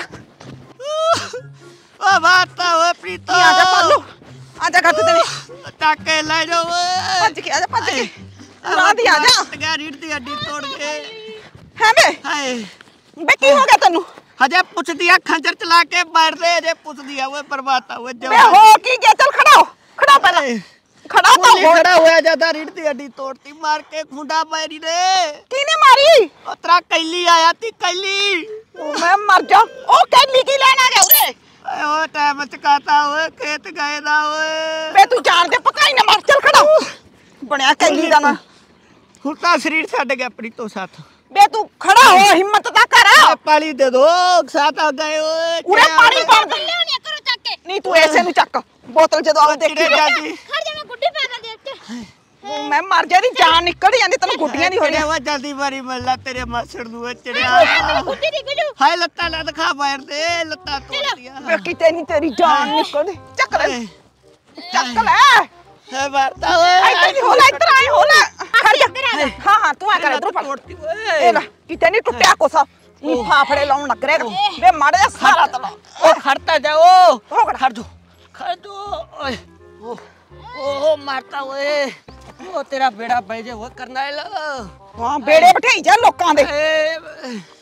[SPEAKER 3] ਓ ਵਾਰਤਾ ਓਏ ਪ੍ਰੀਤੋ
[SPEAKER 6] ਆ ਜਾ ਪਾਲੋ ਆ ਜਾ ਗੱਤ ਤੇ
[SPEAKER 3] ਚੱਕ ਕੇ ਲੈ ਜਾ ਓਏ
[SPEAKER 6] ਭੱਜ ਕੇ ਆ ਜਾ ਭੱਜ ਕੇ ਨਾ ਦੀ ਆ ਜਾ
[SPEAKER 3] ਟਗਾ ਰੀੜ ਦੀ ਹੱਡੀ ਤੋੜ ਕੇ
[SPEAKER 6] ਹੈ ਬੇ
[SPEAKER 3] ਹਾਏ
[SPEAKER 6] ਬੇ ਕੀ ਹੋ ਗਿਆ ਤੈਨੂੰ
[SPEAKER 3] ਹਜੇ ਪੁੱਛਦੀ ਆ ਖੰਜਰ ਚਲਾ ਕੇ ਬੈਠਦੇ ਹਜੇ ਪੁੱਛਦੀ ਆ ਓਏ ਬਰਬਾਤਾ ਓਏ
[SPEAKER 6] ਬੇ ਹੋ ਕੀ ਗਿਆ ਚੱਲ ਖੜਾ ਪਹਿਲਾਂ ਖੜਾ ਤਾਂ ਹੋ
[SPEAKER 3] ਖੜਾ ਹੋਇਆ ਜਾਂਦਾ ਰੀੜ ਦੀ ਹੱਡੀ ਤੋੜਤੀ ਮਾਰ ਕੇ ਖੁੰਡਾ ਪੈਰੀ ਨੇ
[SPEAKER 6] ਕਿਹਨੇ ਮਾਰੀ
[SPEAKER 3] ਉਹ ਤੇਰਾ ਕੈਲੀ ਆਇਆ ਤੀ ਕੈਲੀ
[SPEAKER 6] ਮੈਂ ਮਰ ਜਾ ਉਹ ਕੈਲੀ ਕੀ ਲੈਣ ਆ ਗਿਆ ਉਰੇ
[SPEAKER 3] ਓਏ ਟਾਈਮ ਚਕਾਤਾ ਓਏ ਖੇਤ ਗਏ ਦਾ ਓਏ
[SPEAKER 6] ਬੇ ਤੂੰ ਜਾਣ ਦੇ ਪਕਾਈ ਨਾ ਮਾਰ ਚੱਲ ਖੜਾ ਬਣਿਆ ਕੈਲੀ ਦਾ ਨਾ
[SPEAKER 3] ਹੁਣ ਤਾਂ ਸਰੀਰ ਛੱਡ ਗਿਆ ਪ੍ਰੀਤੋ ਸਾਥ
[SPEAKER 6] ਬੇ ਤੂੰ ਖੜਾ ਹੋ ਹਿੰਮਤ ਤਾਂ ਕਰ
[SPEAKER 3] ਪਾਣੀ ਦੇ ਦੋ ਸਾਥ ਆ ਗਏ ਓਏ
[SPEAKER 6] ਉਰੇ ਪਾਣੀ ਪਾ ਦੇ
[SPEAKER 9] ਲਿਆਉਣੀ ਕਰੋ ਚੱਕ ਕੇ
[SPEAKER 6] ਨਹੀਂ ਤੂੰ ਐਸੇ ਨੂੰ ਚੱਕ ਬੋਤਲ ਜਦੋਂ ਆਵੇ ਦੇਖੀ
[SPEAKER 3] ਜਾਂਦੀ
[SPEAKER 9] ਖੜ ਜਾ ਮੈਂ ਗੁੱਡੀ ਪਾ ਦਾਂ ਦੇ ਉੱਤੇ
[SPEAKER 6] ਮੈਂ ਮਰ ਜਾ ਦੀ ਜਾਨ ਨਿਕਲ ਜਾਂਦੀ ਤੈਨੂੰ ਗੁੱਡੀਆਂ ਨਹੀਂ ਹੋ ਰਹੀਆਂ
[SPEAKER 3] ਵਾ ਜਲਦੀ ਮਾਰੀ ਮੱਲਾ ਤੇਰੇ ਮਾਸੜ ਨੂੰ ਚੜਿਆ
[SPEAKER 9] ਗੁੱਡੀ ਦੀ ਗੁੱਡੂ
[SPEAKER 3] ਹਾਏ ਲੱਤਾਂ ਲੈ ਦਿਖਾ ਬਾਹਰ ਦੇ ਲੱਤਾਂ ਤੋੜੀਆਂ
[SPEAKER 6] ਬੇ ਕਿਤੇ ਨਹੀਂ ਤੇਰੀ ਜਾਨ ਨਿਕਲਦੀ ਚੱਕ ਲੈ
[SPEAKER 3] ਹੈ ਵਾਰਤਾ ਓਏ
[SPEAKER 6] ਇੱਥੇ ਨਹੀਂ ਹੋਣਾ ਇੱਧਰ ਆਏ ਹੋਣਾ ਖੜ ਜਾ ਹਾਂ ਤੂੰ ਆ ਕਰ ਇੱਧਰ ਫੜ ਇਹ ਲੈ ਕਿਤੇ ਨਹੀਂ ਟੁੱਟਿਆ ਕੁਛ ਨੀ ਫਾਫੜੇ ਲਾਉਣ ਲੱਗ ਰਿਹਾ ਬੇ ਮਾੜਾ ਜਿਹਾ ਸਾਰਾ ਤਲਾ
[SPEAKER 3] ਉਹ ਖੜਤਾ ਜਾਓ ਖੜ ਜੋ ਓਏ ਉਹ ਮਾਰਤਾ ਓਏ ਉਹ ਤੇਰਾ ਬੇੜਾ ਪੈ ਜੇ ਉਹ ਕਰਨਾ ਹੈ
[SPEAKER 6] ਹਾਂ ਬੇੜੇ ਬਿਠਾਈ ਜਾ ਲੋਕਾਂ ਦੇ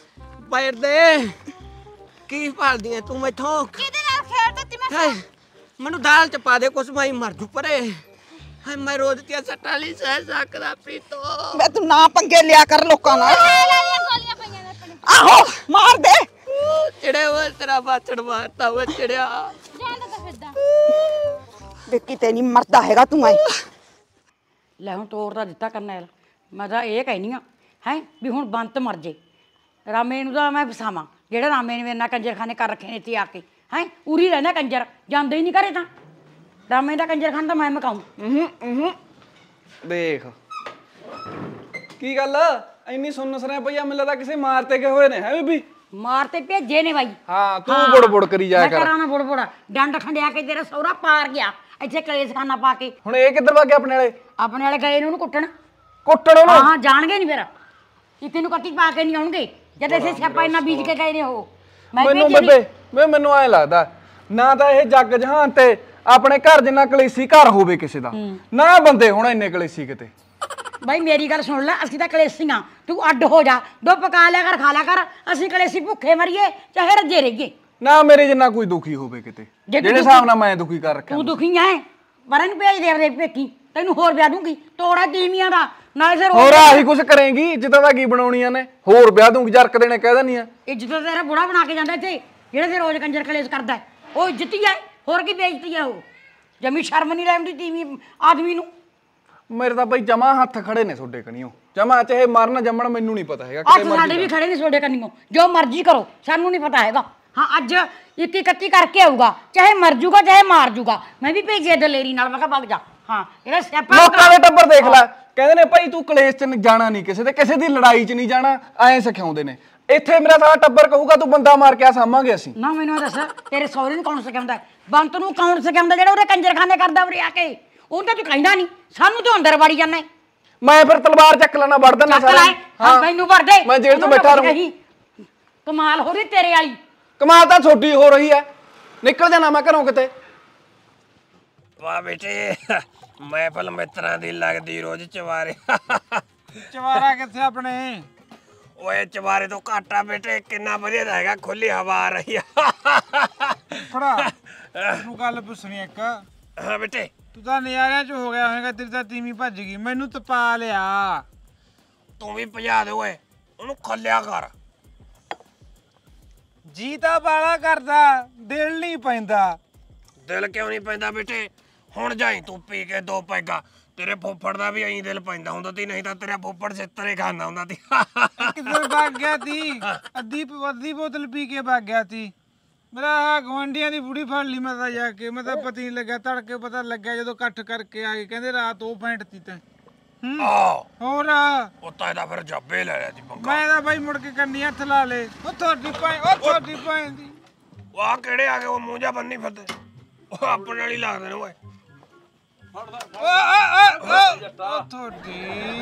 [SPEAKER 3] ਬਾਹਰ ਦੇ ਕੀ ਭਾਲਦੀ ਐ ਤੂੰ ਮੈਥੋਂ
[SPEAKER 9] ਕਿਹਦੇ ਨਾਲ ਖੇਡਦਾ ਤੀ ਮੈਂ
[SPEAKER 3] ਮੈਨੂੰ ਦਾਲ ਚ ਪਾ ਦੇ ਕੁਛ ਮੈਂ ਮਰ ਜੂ ਪਰੇ ਹਾਏ ਮੈਂ ਰੋਜ਼ ਦੀਆਂ ਸੱਟਾਂ ਲਈ ਸਹਿ ਸਕਦਾ ਪ੍ਰੀਤੋ
[SPEAKER 6] ਮੈਂ ਤੂੰ ਨਾ ਪੰਗੇ ਲਿਆ ਕਰ ਲੋਕਾਂ ਨਾਲ
[SPEAKER 9] ਗੋਲੀਆਂ ਪਈਆਂ ਨੇ ਆਪਣੇ
[SPEAKER 6] ਆਹੋ ਮਾਰ ਦੇ
[SPEAKER 3] ਚਿੜੇ ਓਏ ਤੇਰਾ ਬਾਛੜ ਮਾਰਤਾ ਓਏ ਚਿੜਿਆ
[SPEAKER 9] ਜਾਂਦਾ ਤਾਂ ਫਿਰਦਾ
[SPEAKER 6] ਵੇ ਕਿਤੇ ਨਹੀਂ ਮਰਦਾ ਹੈਗਾ ਤੂੰ ਐ
[SPEAKER 2] ਲੈ ਹੁਣ ਤੋੜ ਤਾਂ ਦਿੱਤਾ ਕਰਨੈਲ ਮੈਂ ਤਾਂ ਇਹ ਕਹਿਨੀ ਆ ਹੈ ਵੀ ਹੁਣ ਬੰਤ ਮਰ ਜੇ ਰਾਮੇ ਨੂੰ ਤਾਂ ਮੈਂ ਫਸਾਵਾਂ ਜਿਹੜਾ ਰਾਮੇ ਨੇ ਮੇਰੇ ਨਾਲ ਕੰਜਰਖਾਨੇ ਕਰ ਰੱਖੇ ਨੇ ਇੱਥੇ ਆ ਕੇ ਹੈ ਉਰੀ ਰਹਿਣਾ ਕੰਜਰ ਜਾਂਦੇ ਹੀ ਨਹੀਂ ਘਰੇ ਤਾਂ ਰਾਮੇ ਦਾ ਕੰਜਰਖਾਨਾ ਤਾਂ ਮੈਂ ਮਕਾਉਂ
[SPEAKER 11] ਦੇਖ ਕੀ ਗੱਲ ਇੰਨੀ ਸੁੰਨ ਸਰਿਆ ਪਈਆ ਮੈਨੂੰ ਲੱਗਦਾ ਕਿਸੇ ਮਾਰ ਤੇ ਗਏ ਹੋਏ ਨੇ ਹੈ ਬੀਬੀ
[SPEAKER 2] ਮਾਰ ਤੇ ਭੇਜੇ ਨੇ ਬਾਈ
[SPEAKER 11] ਹਾਂ ਤੂੰ ਬੁੜ ਕਰੀ ਜਾਇਆ ਕਰ
[SPEAKER 2] ਮੈਂ ਕਰਾਂ ਨਾ ਬੁੜ ਡੰਡ ਖੰਡਿਆ ਕੇ ਤੇਰਾ ਸਹੁਰਾ ਪਾਰ ਗਿਆ ਇੱਥੇ ਕਲੇਸ਼ਖਾਨਾ ਪਾ ਕੇ
[SPEAKER 11] ਹੁਣ ਇਹ ਕਿੱਧਰ ਵਗ ਗਏ ਆਪਣੇ ਵਾਲੇ
[SPEAKER 2] ਗਏ ਨੇ ਉਹਨੂੰ ਕੁੱਟਣ
[SPEAKER 11] ਉਹਨੂੰ
[SPEAKER 2] ਹਾਂ ਜਾਣਗੇ ਨਹੀਂ ਫਿਰ ਇੱਕ ਨੂੰ ਕੱਟੀ ਪਾ ਕੇ ਨਹੀਂ ਆਉਣਗੇ ਜਦ ਇਸੇ ਸਿਆਪਾ ਇਹਨਾਂ ਬੀਜ ਕੇ ਗਏ ਨੇ ਉਹ
[SPEAKER 11] ਮੈਨੂੰ ਬੇਬੇ ਮੈਨੂੰ ਐਂ ਲੱਗਦਾ ਨਾ ਤਾਂ ਇਹ ਜੱਗ ਜਹਾਨ ਤੇ ਆਪਣੇ ਘਰ ਜਿੰਨਾ ਕਲੇਸ਼ੀ ਘਰ ਹੋਵੇ ਕਿਸੇ ਦਾ ਨਾ ਬੰਦੇ ਹੁਣ ਇੰਨੇ ਕਲੇਸ਼ੀ ਕਿਤੇ
[SPEAKER 2] ਬਾਈ ਮੇਰੀ ਗੱਲ ਸੁਣ ਲੈ ਅਸੀਂ ਤਾਂ ਕਲੇਸ਼ੀਆਂ ਤੂੰ ਅੱਡ ਹੋ ਜਾ ਦੋ ਪਕਾ ਲਿਆ ਕਰ ਖਾ ਲਿਆ ਕਰ ਅਸੀਂ ਕਲੇਸ਼ੀ ਭੁੱਖੇ ਮਰੀਏ ਚਾਹੇ ਰੱਜੇ ਰਹੀਏ
[SPEAKER 11] ਨਾ ਮੇਰੇ ਜਿੰਨਾ ਕੋਈ ਦੁਖੀ ਹੋਵੇ ਕਿਤੇ ਜਿਹੜੇ ਹਿਸਾਬ ਨਾਲ ਮੈਂ ਦੁਖੀ ਕਰ ਰੱਖਿਆ
[SPEAKER 2] ਤੂੰ ਦੁਖੀ ਐ ਪਰ ਇਹਨੂੰ ਭੇਜ ਦੇ ਆਪਣੇ ਪੇਕੀ ਤੈਨੂੰ ਹੋਰ ਵਿਆਹ ਦੂੰਗੀ ਤੋੜਾ ਤੀਵੀਆਂ ਦਾ ਨਾਲੇ ਫਿਰ
[SPEAKER 11] ਹੋਰ ਆਹੀ ਕੁਛ ਕਰੇਂਗੀ ਇੱਜ਼ਤਾਂ ਦਾ ਕੀ ਬਣਾਉਣੀਆਂ ਨੇ ਹੋਰ ਵਿਆਹ ਦੂੰਗੀ ਜਰਕ ਦੇਣੇ ਕਹਿ ਦਿੰਦੀ ਆ
[SPEAKER 2] ਇੱਜ਼ਤ ਤੇਰਾ ਬੁੜਾ ਬਣਾ ਕੇ ਜਾਂਦਾ ਇੱਥੇ ਜਿਹੜਾ ਤੇ ਰੋਜ਼ ਕੰਜਰ ਕਲੇਸ਼ ਕਰਦਾ ਉਹ ਇੱਜ਼ਤੀ ਐ ਹੋਰ ਕੀ ਬੇਇੱਜ਼ਤੀ ਐ ਉਹ ਜਮੀ ਸ਼ਰਮ ਨਹੀਂ ਲੈਂਦੀ ਤੀਵੀਂ ਆਦਮੀ ਨੂੰ
[SPEAKER 11] ਮੇਰੇ ਤਾਂ ਬਈ ਜਮਾ ਹੱਥ ਖੜੇ ਨੇ ਤੁਹਾਡੇ ਕਣੀਓ ਜਮਾ ਚਾਹੇ ਮਰਨ ਜੰਮਣ ਮੈਨੂੰ ਨਹੀਂ ਪਤਾ ਹੈਗਾ
[SPEAKER 2] ਕਿਤੇ ਸਾਡੇ ਵੀ ਖੜੇ ਨੇ ਤੁਹਾਡੇ ਕਣੀਓ ਜੋ ਮਰਜ਼ੀ ਕਰੋ ਸਾਨੂੰ ਨਹੀਂ ਪਤਾ ਹੈਗਾ ਹਾਂ ਅੱਜ 21 ਕਰਕੇ ਆਊਗਾ ਚਾਹੇ ਮਰ ਜੂਗਾ ਚਾਹੇ ਮਾਰ ਜੂਗਾ ਮੈਂ ਵੀ ਭੇਜਿਆ ਦਲੇਰੀ ਨਾਲ ਮੈਂ ਕਿਹਾ ਵਗ ਜਾ ਹਾਂ ਇਹਦਾ ਸਿਆਪਾ
[SPEAKER 11] ਲੋਕਾਂ ਦੇ ਟੱਬਰ ਦੇਖ ਲੈ ਕਹਿੰਦੇ ਨੇ ਭਾਈ ਤੂੰ ਕਲੇਸ਼ 'ਚ ਜਾਣਾ ਨਹੀਂ ਕਿਸੇ ਦੀ ਲੜਾਈ 'ਚ ਨਹੀਂ ਜਾਣਾ ਐਂ ਸਿਖਾਉਂਦੇ ਨੇ ਇੱਥੇ ਮੇਰਾ ਸਾਰਾ ਟੱਬਰ ਕਹੂਗਾ ਤੂੰ ਬੰਦਾ ਮਾਰ ਕੇ ਆ ਸਾਂਭਾਂਗੇ ਅਸੀਂ
[SPEAKER 2] ਨਾ ਮੈਨੂੰ ਦੱਸ ਤੇਰੇ ਸਹੁਰੇ ਨੂੰ ਕੌਣ ਸਿਖਾਉਂਦਾ ਬੰਤ ਨੂੰ ਕੌਣ ਸਿਖਾਉਂਦਾ ਜਿਹੜਾ ਉਹਦੇ ਕੰਜਰਖਾਨੇ ਕਰਦਾ ਉਰੇ ਆ ਕੇ ਉਹਨੂੰ ਤਾਂ ਤੂੰ ਕਹਿੰਦਾ ਨਹੀਂ ਸਾਨੂੰ ਤੂੰ ਅੰਦਰ ਵੜੀ ਜਾਂਦਾ
[SPEAKER 11] ਮੈਂ ਫਿਰ ਤਲਵਾਰ ਚੱਕ ਲੈਣਾ ਵੜ ਦੇਣਾ ਸਾਰਾ
[SPEAKER 2] ਹਾਂ ਮੈਨੂੰ ਵੜ ਦੇ
[SPEAKER 11] ਮੈਂ ਜੇਲ੍ਹ ਤੋਂ ਬੈਠਾ ਰਹੂੰ
[SPEAKER 2] ਕਮਾਲ ਹੋ ਰਹੀ ਤੇਰੇ ਵਾਲੀ
[SPEAKER 11] ਕਮਾਲ ਤਾਂ ਛੋਟੀ ਹੋ ਰਹੀ ਹੈ ਨਿਕਲ ਜਾਣਾ ਮੈਂ ਘਰੋਂ ਕਿਤੇ
[SPEAKER 7] ਵਾਹ ਬੇਟੇ ਮਹਿਫਲ ਮਿੱਤਰਾਂ ਦੀ ਲੱਗਦੀ ਰੋਜ਼ ਚਵਾਰੇ
[SPEAKER 5] ਚਵਾਰਾ ਕਿੱਥੇ ਆਪਣੇ
[SPEAKER 7] ਓਏ ਚਵਾਰੇ ਤੋਂ ਘਾਟਾ ਬੇਟੇ ਕਿੰਨਾ ਵਧੀਆ ਦਾ ਹੈਗਾ ਖੁੱਲੀ ਹਵਾ ਆ ਰਹੀ ਆ
[SPEAKER 5] ਫੜਾ ਤੂੰ ਗੱਲ ਪੁੱਛਣੀ ਇੱਕ
[SPEAKER 7] ਹਾਂ ਬੇਟੇ
[SPEAKER 5] ਤੂੰ ਤਾਂ ਨਜ਼ਾਰਿਆਂ 'ਚ ਹੋ ਗਿਆ ਹੋਵੇਗਾ ਤੇਰੀ ਤਾਂ ਤੀਵੀਂ ਭੱਜ ਗਈ ਮੈਨੂੰ ਤਪਾ ਲਿਆ
[SPEAKER 7] ਤੂੰ ਵੀ ਭਜਾ ਦੇ ਓਏ ਉਹਨੂੰ ਖੱਲਿਆ ਕਰ
[SPEAKER 5] ਜੀ ਤਾਂ ਬਾਲਾ ਕਰਦਾ ਦਿਲ ਨਹੀਂ ਪੈਂਦਾ
[SPEAKER 7] ਦਿਲ ਕਿਉਂ ਨਹੀਂ ਪੈਂਦਾ ਬੇਟੇ ਹੁਣ ਜਾਈ ਤੂੰ ਪੀ ਕੇ 2 ਪੈਗਾ ਤੇਰੇ ਫੁੱਫੜ ਦਾ ਵੀ ਐਂ ਦਿਲ ਪੈਂਦਾ ਹੁੰਦਾ ਤੀ ਨਹੀਂ ਤਾਂ ਤੇਰਾ ਫੁੱਫੜ ਛਿੱਤਰੇ ਖਾਂਦਾ ਹੁੰਦਾ ਤੀ
[SPEAKER 5] ਕਿੱਧਰ ਭੱਗ ਗਿਆ ਤੀ ਅੱਧੀ ਬੋਤਲ ਪੀ ਕੇ ਭੱਗ ਗਿਆ ਤੀ ਮੇਰਾ ਗਵਾਂਢੀਆਂ ਦੀ ਬੁੜੀ ਫੜ ਲਈ ਮੈਂ ਤਾਂ ਜਾ ਕੇ ਮੈਂ ਤਾਂ ਪਤਾ ਨਹੀਂ ਲੱਗਾ ਤੜਕੇ ਪਤਾ ਲੱਗਿਆ ਜਦੋਂ ਇਕੱਠ ਕਰਕੇ ਆ ਗਏ ਕਹਿੰਦੇ ਰਾਤ ਉਹ ਪੈਂਟ ਤੀ ਤੈਂ ਹੋਰ
[SPEAKER 7] ਉਹ ਤਾਂ ਇਹਦਾ ਫਿਰ ਜੱਬੇ ਲੈ ਲਿਆ ਤੀ ਪੰਗਾ
[SPEAKER 5] ਮੈਂ ਤਾਂ ਬਾਈ ਮੁੜ ਕੇ ਕੰਨੀ ਹੱਥ ਲਾ ਲੇ ਉਹ ਤੁਹਾਡੀ ਭੈਣ ਦੀ
[SPEAKER 7] ਵਾਹ ਕਿਹੜੇ ਆ ਗਏ ਉਹ ਮੂੰਹ ਜਾ ਬੰਨੀ ਫਿਰਦੇ ਉਹ ਆਪਣੇ ਵਾਲੀ ਲੱਗਦੇ ਨੇ ਓਏ
[SPEAKER 5] ਤੁਹਾਡੀ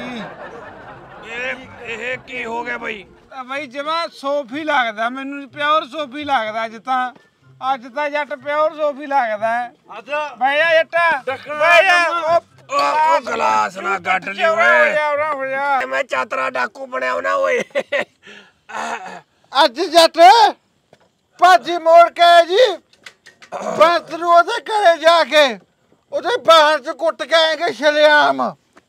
[SPEAKER 7] ਇਹ ਕੀ ਹੋ ਗਿਆ ਬਈ
[SPEAKER 5] ਬਈ ਜਮਾ ਸੋਫੀ ਲੱਗਦਾ ਮੈਨੂੰ ਪਿਓਰ ਸੋਫੀ ਲੱਗਦਾ ਅੱਜ ਤਾਂ ਜੱਟ ਪਿਓਰ ਸੋਫੀ ਲੱਗਦਾ ਅੱਛਾ ਬਈ ਜੱਟਾ ਬਈ
[SPEAKER 7] ਉਹ ਗਲਾਸ ਨਾ ਗੱਡ ਲਈ ਓਏ ਮੈਂ ਚਾਤਰਾ ਡਾਕੂ ਬਣਿਆ ਨਾ ਓਏ
[SPEAKER 1] ਅੱਜ ਜੱਟ ਭਾਜੀ ਮੋੜ ਕੇ ਜੀ ਬਸ ਨੂੰ ਉਹਦੇ ਘਰੇ ਜਾ ਕੇ ਉਹਦੇ ਬਾਹਰ ਚ ਕੁੱਟ ਕੇ ਆਏਗੇ ਸ਼ਰਿਆਮ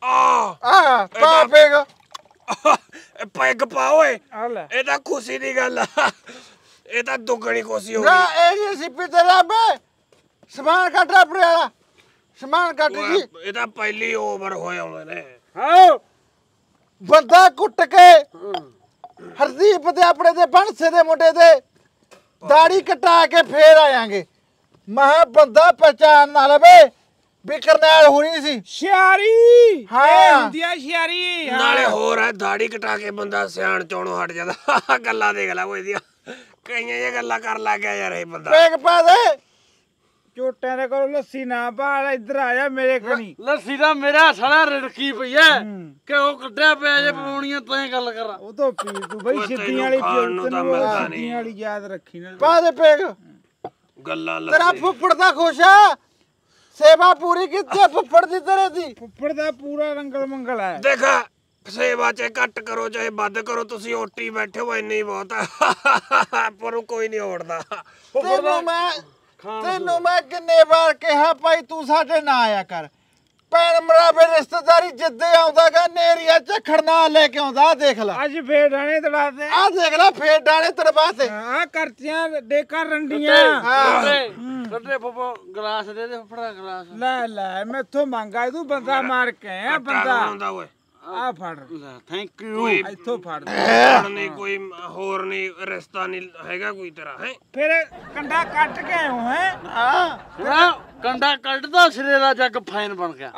[SPEAKER 1] ਪਾਪੇਗਾ
[SPEAKER 7] ਪੈਗ ਪਾ ਓਏ ਇਹ ਤਾਂ ਖੁਸ਼ੀ ਦੀ ਗੱਲ ਆ ਇਹ ਤਾਂ ਦੁੱਗਣੀ ਖੁਸ਼ੀ ਹੋ ਗਈ
[SPEAKER 1] ਨਾ ਇਹ ਨਹੀਂ ਸਿੱਪੀ ਤੇਰਾ ਬੇ ਸਮਾਨ ਕੱਟ ਆਪਣੇ ਵਾਲਾ ਸਮਾਨ ਕੱਟ ਜੀ
[SPEAKER 7] ਇਹ ਤਾਂ ਪਹਿਲੀ ਓਵਰ ਹੋਏ ਆਉਂਦੇ ਨੇ
[SPEAKER 1] ਹਾਂ ਬੰਦਾ ਕੁੱਟ ਕੇ ਹਰਦੀਪ ਦੇ ਆਪਣੇ ਦੇ ਬੰਸੇ ਦੇ ਮੁੰਡੇ ਦੇ ਦਾੜੀ ਕਟਾ ਕੇ ਫੇਰ ਆਵਾਂਗੇ ਮਹਾ ਬੰਦਾ ਪਹਿਚਾਨ ਨਾ ਲਵੇ ਵੀ ਕਰਨੈਲ ਹੋਣੀ ਸੀ
[SPEAKER 5] ਸ਼ਿਆਰੀ
[SPEAKER 1] ਹਾਂ
[SPEAKER 5] ਹੁੰਦੀ ਆ ਸ਼ਿਆਰੀ
[SPEAKER 7] ਨਾਲੇ ਹੋਰ ਹੈ ਦਾੜੀ ਕਟਾ ਕੇ ਬੰਦਾ ਸਿਆਣ ਚੋਣੋਂ ਹਟ ਜਾਂਦਾ ਗੱਲਾਂ ਦੇਖ ਲੈ ਕੋਈ ਦੀਆਂ ਕਈਆਂ ਇਹ ਗੱਲਾਂ ਕਰਨ ਲੱਗ ਗਿਆ ਯਾਰ ਇਹ ਬੰਦਾ
[SPEAKER 1] ਪੈਗ ਪਾ ਦੇ
[SPEAKER 5] ਝੋਟਿਆਂ ਦੇ ਕੋਲ ਲੱਸੀ ਨਾ ਭਾਲ ਇੱਧਰ ਆ ਜਾ ਮੇਰੇ ਕਣੀ
[SPEAKER 10] ਲੱਸੀ ਦਾ ਮੇਰਾ ਸਾਲਾ ਰੜਕੀ ਪਈ ਐ ਕਿ ਉਹ ਕੱਢਿਆ ਪਿਆ ਜੇ ਪਵਾਉਣੀਆਂ ਤੈਂ ਗੱਲ ਕਰ
[SPEAKER 5] ਉਹ ਤੋਂ ਪੀ ਤੂੰ ਬਈ ਸਿੱਧੀਆਂ ਵਾਲੀ ਸਿੱਧੀਆਂ ਵਾਲੀ ਯਾਦ ਰੱਖੀ ਨਾ
[SPEAKER 1] ਪਾ ਦੇ ਪੈਗ
[SPEAKER 7] ਗੱਲਾਂ
[SPEAKER 1] ਤੇਰਾ ਫੁੱਫੜ ਦਾ ਖੁਸ਼ ਆ ਸੇਵਾ ਪੂਰੀ ਕੀਤੀ ਫੁੱਫੜ ਦੀ ਤੇਰੇ ਦੀ
[SPEAKER 5] ਫੁੱਫੜ ਦਾ ਪੂਰਾ ਰੰਗਲ ਮੰਗਲ ਹੈ
[SPEAKER 7] ਦੇਖ ਸੇਵਾ ਚ ਘੱਟ ਕਰੋ ਚਾਹੇ ਵੱਧ ਕਰੋ ਤੁਸੀਂ ਓਟੀ ਬੈਠੇ ਹੋ ਇੰਨੀ ਬਹੁਤ ਆ ਪਰ ਕੋਈ ਨਹੀਂ ਓੜਦਾ
[SPEAKER 1] ਤੈਨੂੰ ਮੈਂ ਤੈਨੂੰ ਮੈਂ ਕਿੰਨੇ ਵਾਰ ਕਿਹਾ ਭਾਈ ਤੂੰ ਸਾਡੇ ਨਾ ਆਇਆ ਕਰ। ਭੈਣ ਮਰਾਵੇ ਰਿਸ਼ਤੇਦਾਰੀ ਜਿੱਦੇ ਆਉਂਦਾਗਾ ਨੇਰੀਆ ਝੱਖੜ ਨਾਲ ਲੈ ਕੇ ਆਉਂਦਾ। ਦੇਖ ਲੈ
[SPEAKER 5] ਅੱਜ ਫੇਰ ਡਾਣੇ ਤੜਾਤੇ।
[SPEAKER 1] ਆ ਦੇਖ ਲੈ ਫੇਰ ਡਾਣੇ ਤੜਵਾਤੇ।
[SPEAKER 5] ਆ ਕਰਤੀਆਂ ਡੇਕਾ ਰੰਡੀਆਂ।
[SPEAKER 10] ਕੱਢੇ ਫੁੱਫੋ ਗਲਾਸ ਦੇ ਦੇ ਫੜਾ ਗਲਾਸ।
[SPEAKER 5] ਲੈ ਲੈ ਮੈਥੋਂ ਮੰਗਾ ਤੂੰ ਬੰਦਾ ਮਾਰ ਕੇ ਆ ਬੰਦਾ
[SPEAKER 7] ਆਉਂਦਾ ਓਏ
[SPEAKER 5] ਆ ਫੜ।
[SPEAKER 10] Thank you.
[SPEAKER 5] ਇੱਥੋਂ ਫੜ
[SPEAKER 7] ਨਹੀਂ ਕੋਈ ਹੋਰ ਨਹੀਂ ਰਿਸ਼ਤਾ ਨਹੀਂ ਹੈਗਾ ਕੋਈ ਤੇਰਾ ਹੈ।
[SPEAKER 5] ਫਿਰ ਕੰਡਾ ਕੱਟ ਕੇ ਆਉ ਹੈ।
[SPEAKER 10] ਹਾਂ ਕੰਡਾ ਕੱਢਦਾ ਸਿਰੇ ਦਾ ਜੱਗ ਫਾਈਨ ਬਣ ਗਿਆ।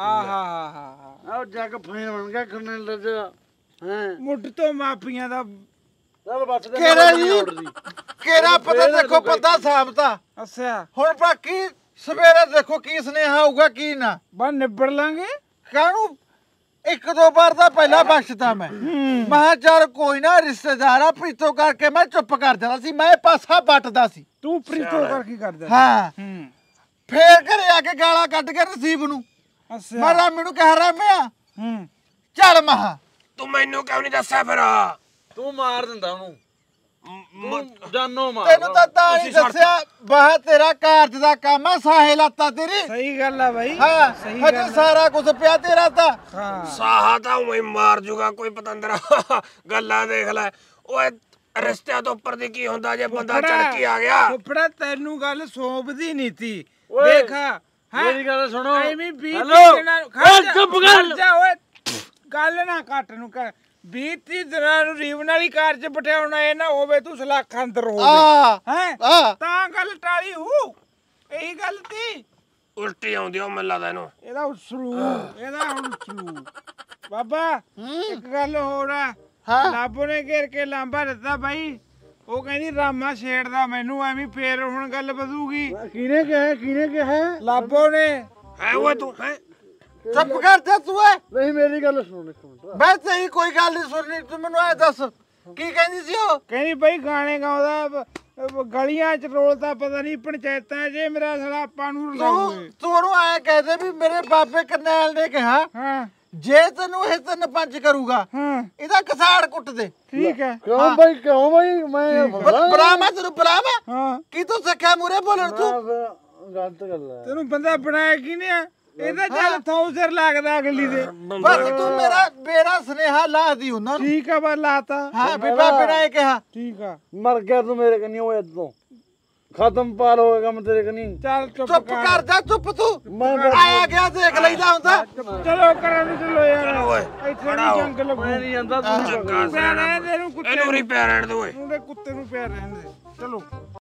[SPEAKER 5] ਆਹ
[SPEAKER 10] ਜੱਗ ਫਾਈਨ ਬਣ ਗਿਆ ਕਰਨੇ ਲੱਗਾ ਹੈ।
[SPEAKER 5] ਮੁੱਢ ਤੋਂ ਮਾਫੀਆਂ ਦਾ
[SPEAKER 10] ਚੱਲ ਬਸ
[SPEAKER 1] ਕਿਹੜਾ ਜੀ ਕਿਹੜਾ ਪਤਾ ਦੇਖੋ ਬੰਦਾ ਸਾਬਤਾ।
[SPEAKER 5] ਅੱਛਾ
[SPEAKER 1] ਹੁਣ ਬਾਕੀ ਸਵੇਰੇ ਦੇਖੋ ਕੀ ਸੁਨੇਹਾ ਆਊਗਾ ਕੀ ਨਾ।
[SPEAKER 5] ਬਸ ਨਿਬੜ ਲਾਂਗੇ।
[SPEAKER 1] ਕਾਹਨੂੰ ਇੱਕ ਦੋ ਵਾਰ ਤਾਂ ਪਹਿਲਾਂ ਬਖਸ਼ਤਾ ਮੈਂ ਕਿਹਾ ਚੱਲ ਕੋਈ ਨਾ ਰਿਸ਼ਤੇਦਾਰ ਆ ਪ੍ਰੀਤੋ ਕਰਕੇ ਮੈਂ ਚੁੱਪ ਕਰ ਜਾਂਦਾ ਸੀ। ਮੈਂ ਪਾਸਾ ਵੱਟਦਾ ਸੀ।
[SPEAKER 5] ਤੂੰ ਪ੍ਰੀਤੋ ਕਰ ਕੀ ਕਰਦਾ?
[SPEAKER 1] ਹਾਂ ਫੇਰ ਘਰੇ ਆ ਕੇ ਗਾਲਾਂ ਕੱਢ ਕੇ ਨਸੀਬ ਨੂੰ ਮੈਂ ਰਾਮੀ ਨੂੰ ਕਹਿ ਰਾਮਿਆ ਚੱਲ ਮਹਾ
[SPEAKER 7] ਤੂੰ ਮੈਨੂੰ ਕਿਉਂ ਨਹੀਂ ਦੱਸਿਆ ਫਿਰ?
[SPEAKER 10] ਤੂੰ ਮਾਰ ਦਿੰਦਾ ਉਹਨੂੰ ਜਾਨੋ ਮਾਰ।
[SPEAKER 1] ਤੈਨੂੰ ਤਾਂ ਨਹੀਂ ਦੱਸਿਆ ਬਾਹ ਤੇਰਾ ਕਾਰਜ ਦਾ ਕੰਮ ਆ। ਸਾਹੇ ਲਾਤਾ ਤੇਰੀ।
[SPEAKER 5] ਸਹੀ ਗੱਲ ਆ ਬਾਈ।
[SPEAKER 1] ਹਾਂ ਹਜੇ ਸਾਰਾ ਕੁਝ ਪਿਆ ਤੇਰਾ ਤਾਂ।
[SPEAKER 7] ਸਾਹਾ ਤਾਂ ਉਵੇਂ ਮਾਰ ਜੂਗਾ ਕੋਈ ਪਤੰਦਰਾ। ਗੱਲਾਂ ਦੇਖ ਲੈ ਓਏ ਰਿਸ਼ਤਿਆਂ ਤੋਂ ਉੱਪਰ ਦੀ ਕੀ ਹੁੰਦਾ ਜੇ ਬੰਦਾ ਚੜ ਕੇ ਆ ਗਿਆ।
[SPEAKER 5] ਫੁੱਫੜਾ ਤੈਨੂੰ ਗੱਲ ਸੌਂਪਦੀ ਨਹੀਂ ਤੀ। ਦੇਖ
[SPEAKER 10] ਮੇਰੀ ਗੱਲ ਸੁਣੋ।
[SPEAKER 5] ਐਵੇਂ 20
[SPEAKER 10] ਹੈਲੋ
[SPEAKER 5] ਦਿਨਾਂ ਨੂੰ
[SPEAKER 10] ਚੁੱਪ ਕਰ
[SPEAKER 5] ਜਾ ਓਏ। ਗੱਲ ਨਾ ਕੱਟ ਨੂੰ ਕਰ। 20 ਦਿਨਾਂ ਨੂੰ ਰੀਵਨ ਵਾਲੀ ਕਾਰ ਚ ਪਟਿਆਉਣਾ ਇਹ ਨਾ ਹੋਵੇ ਤੂੰ ਸਲਾਖ ਅੰਦਰ ਹੋਵੇ ਹੈ ਤਾਂ ਗੱਲ ਟਾਲੀ ਹੂ। ਇਹੀ ਗੱਲ ਤੀ।
[SPEAKER 7] ਉਲਟੀ ਆਉਂਦੀ ਉਹ ਮੈਨੂੰ ਲੱਗਦਾ ਇਹਨੂੰ।
[SPEAKER 5] ਇਹਦਾ ਉਸਲੂ ਹੁਣ ਉਸਲੂ। ਬਾਬਾ ਇੱਕ ਗੱਲ ਹੋਰ ਆ। ਲਾਬੋ ਨੇ ਘੇਰ ਕੇ ਲਾਂਬਾ ਦਿੱਤਾ ਬਾਈ। ਉਹ ਕਹਿੰਦੀ ਰਾਮਾ ਛੇੜਦਾ ਮੈਨੂੰ ਐਵੇਂ ਫੇਰ ਹੁਣ ਗੱਲ ਵਧੂਗੀ।
[SPEAKER 10] ਕਿਹਨੇ ਕਿਹਾ?
[SPEAKER 5] ਲਾਬੋ ਨੇ।
[SPEAKER 7] ਹੈ ਓਏ ਤੂੰ ਹੈ
[SPEAKER 1] ਚੁੱਪ ਕਰ ਜਾ ਤੂੰ ਏ।
[SPEAKER 10] ਨਹੀਂ ਮੇਰੀ ਗੱਲ ਸੁਣ ਇੱਕ ਮਿੰਟ।
[SPEAKER 1] ਮੈਂ ਸਹੀ ਕੋਈ ਗੱਲ ਨਹੀਂ ਸੁਣਨੀ। ਤੂੰ ਮੈਨੂੰ ਐ ਦੱਸ ਕੀ ਕਹਿੰਦੀ ਸੀ ਉਹ?
[SPEAKER 5] ਕਹਿੰਦੀ ਬਾਈ ਗਾਣੇ ਗਾਉਂਦਾ ਗਲੀਆਂ ਚ ਰੋਲਦਾ ਪਤਾ ਨਹੀਂ ਪੰਚਾਇਤਾਂ 'ਚ ਮੇਰਾ ਸਾਲਾ ਆਪਾਂ ਨੂੰ ਰਲਾਉਂਦੇ।
[SPEAKER 1] ਤੂੰ ਉਹਨੂੰ ਐ ਕਹਦੇ ਵੀ ਮੇਰੇ ਬਾਬੇ ਕਰਨੈਲ ਨੇ ਕਿਹਾ ਜੇ ਤੈਨੂੰ ਇਹ 3-5 ਕਰੂਗਾ ਇਹਦਾ ਕਸਾੜ ਕੁੱਟ ਦੇ।
[SPEAKER 5] ਠੀਕ ਹੈ।
[SPEAKER 10] ਕਿਉਂ ਬਾਈ ਮੈਂ
[SPEAKER 1] ਬਰਾਮਾ ਤੈਨੂੰ ਬਰਾਮਾ ਕੀ ਤੂੰ ਸਿੱਖਿਆ ਮੂਰੇ ਬੋਲਣ ਤੂੰ?
[SPEAKER 10] ਗਲਤ ਗੱਲ ਹੈ।
[SPEAKER 5] ਤੈਨੂੰ ਬੰਦਾ ਬਣਾਇਆ ਕੀ ਨੇ? ਇਹਦਾ ਚੱਲ ਥਾਉ ਸਿਰ ਲੱਗਦਾ ਅਗਲੀ ਦੇ।
[SPEAKER 1] ਬਸ ਤੂੰ ਮੇਰਾ ਸੁਨੇਹਾ ਲਾ ਦੀ ਉਹਨਾਂ ਨੂੰ।
[SPEAKER 5] ਠੀਕ ਆ ਬਸ ਲਾਤਾ।
[SPEAKER 1] ਹਾਂ ਵੀ ਬਾਬੇ ਨੇ ਇਹ ਕਿਹਾ।
[SPEAKER 5] ਠੀਕ ਆ।
[SPEAKER 10] ਮਰ ਗਿਆ ਤੂੰ ਮੇਰੇ ਕਨੀ ਓਏ ਇਦੋਂ ਖਤਮ ਪਾਲ ਹੋਇਆ ਕੰਮ ਤੇਰੇ ਕਨੀ।
[SPEAKER 5] ਚੱਲ
[SPEAKER 1] ਚੁੱਪ ਕਰ ਜਾ ਚੁੱਪ ਤੂੰ। ਆਇਆ ਗਿਆ ਦੇਖ ਲਈਦਾ ਹੁੰਦਾ।
[SPEAKER 5] ਚਲੋ ਕਰਾਂ ਨੂੰ ਚਲੋ ਯਾਰ ਇੱਥੇ ਨਹੀਂ ਜੰਗ ਲੱਗੂ।
[SPEAKER 10] ਮੈਂ ਨਹੀਂ ਜਾਂਦਾ ਤੂੰ
[SPEAKER 5] ਇਹਨੂੰ ਕੁੱਤੇ
[SPEAKER 7] ਇਹਨੂੰ ਰੀ ਪਿਆ ਰਹਿਣ ਦੇ ਓਏ।
[SPEAKER 5] ਉਹਦੇ ਕੁੱਤੇ ਨੂੰ ਪਿਆ ਰਹਿਣ ਦੇ। ਚਲੋ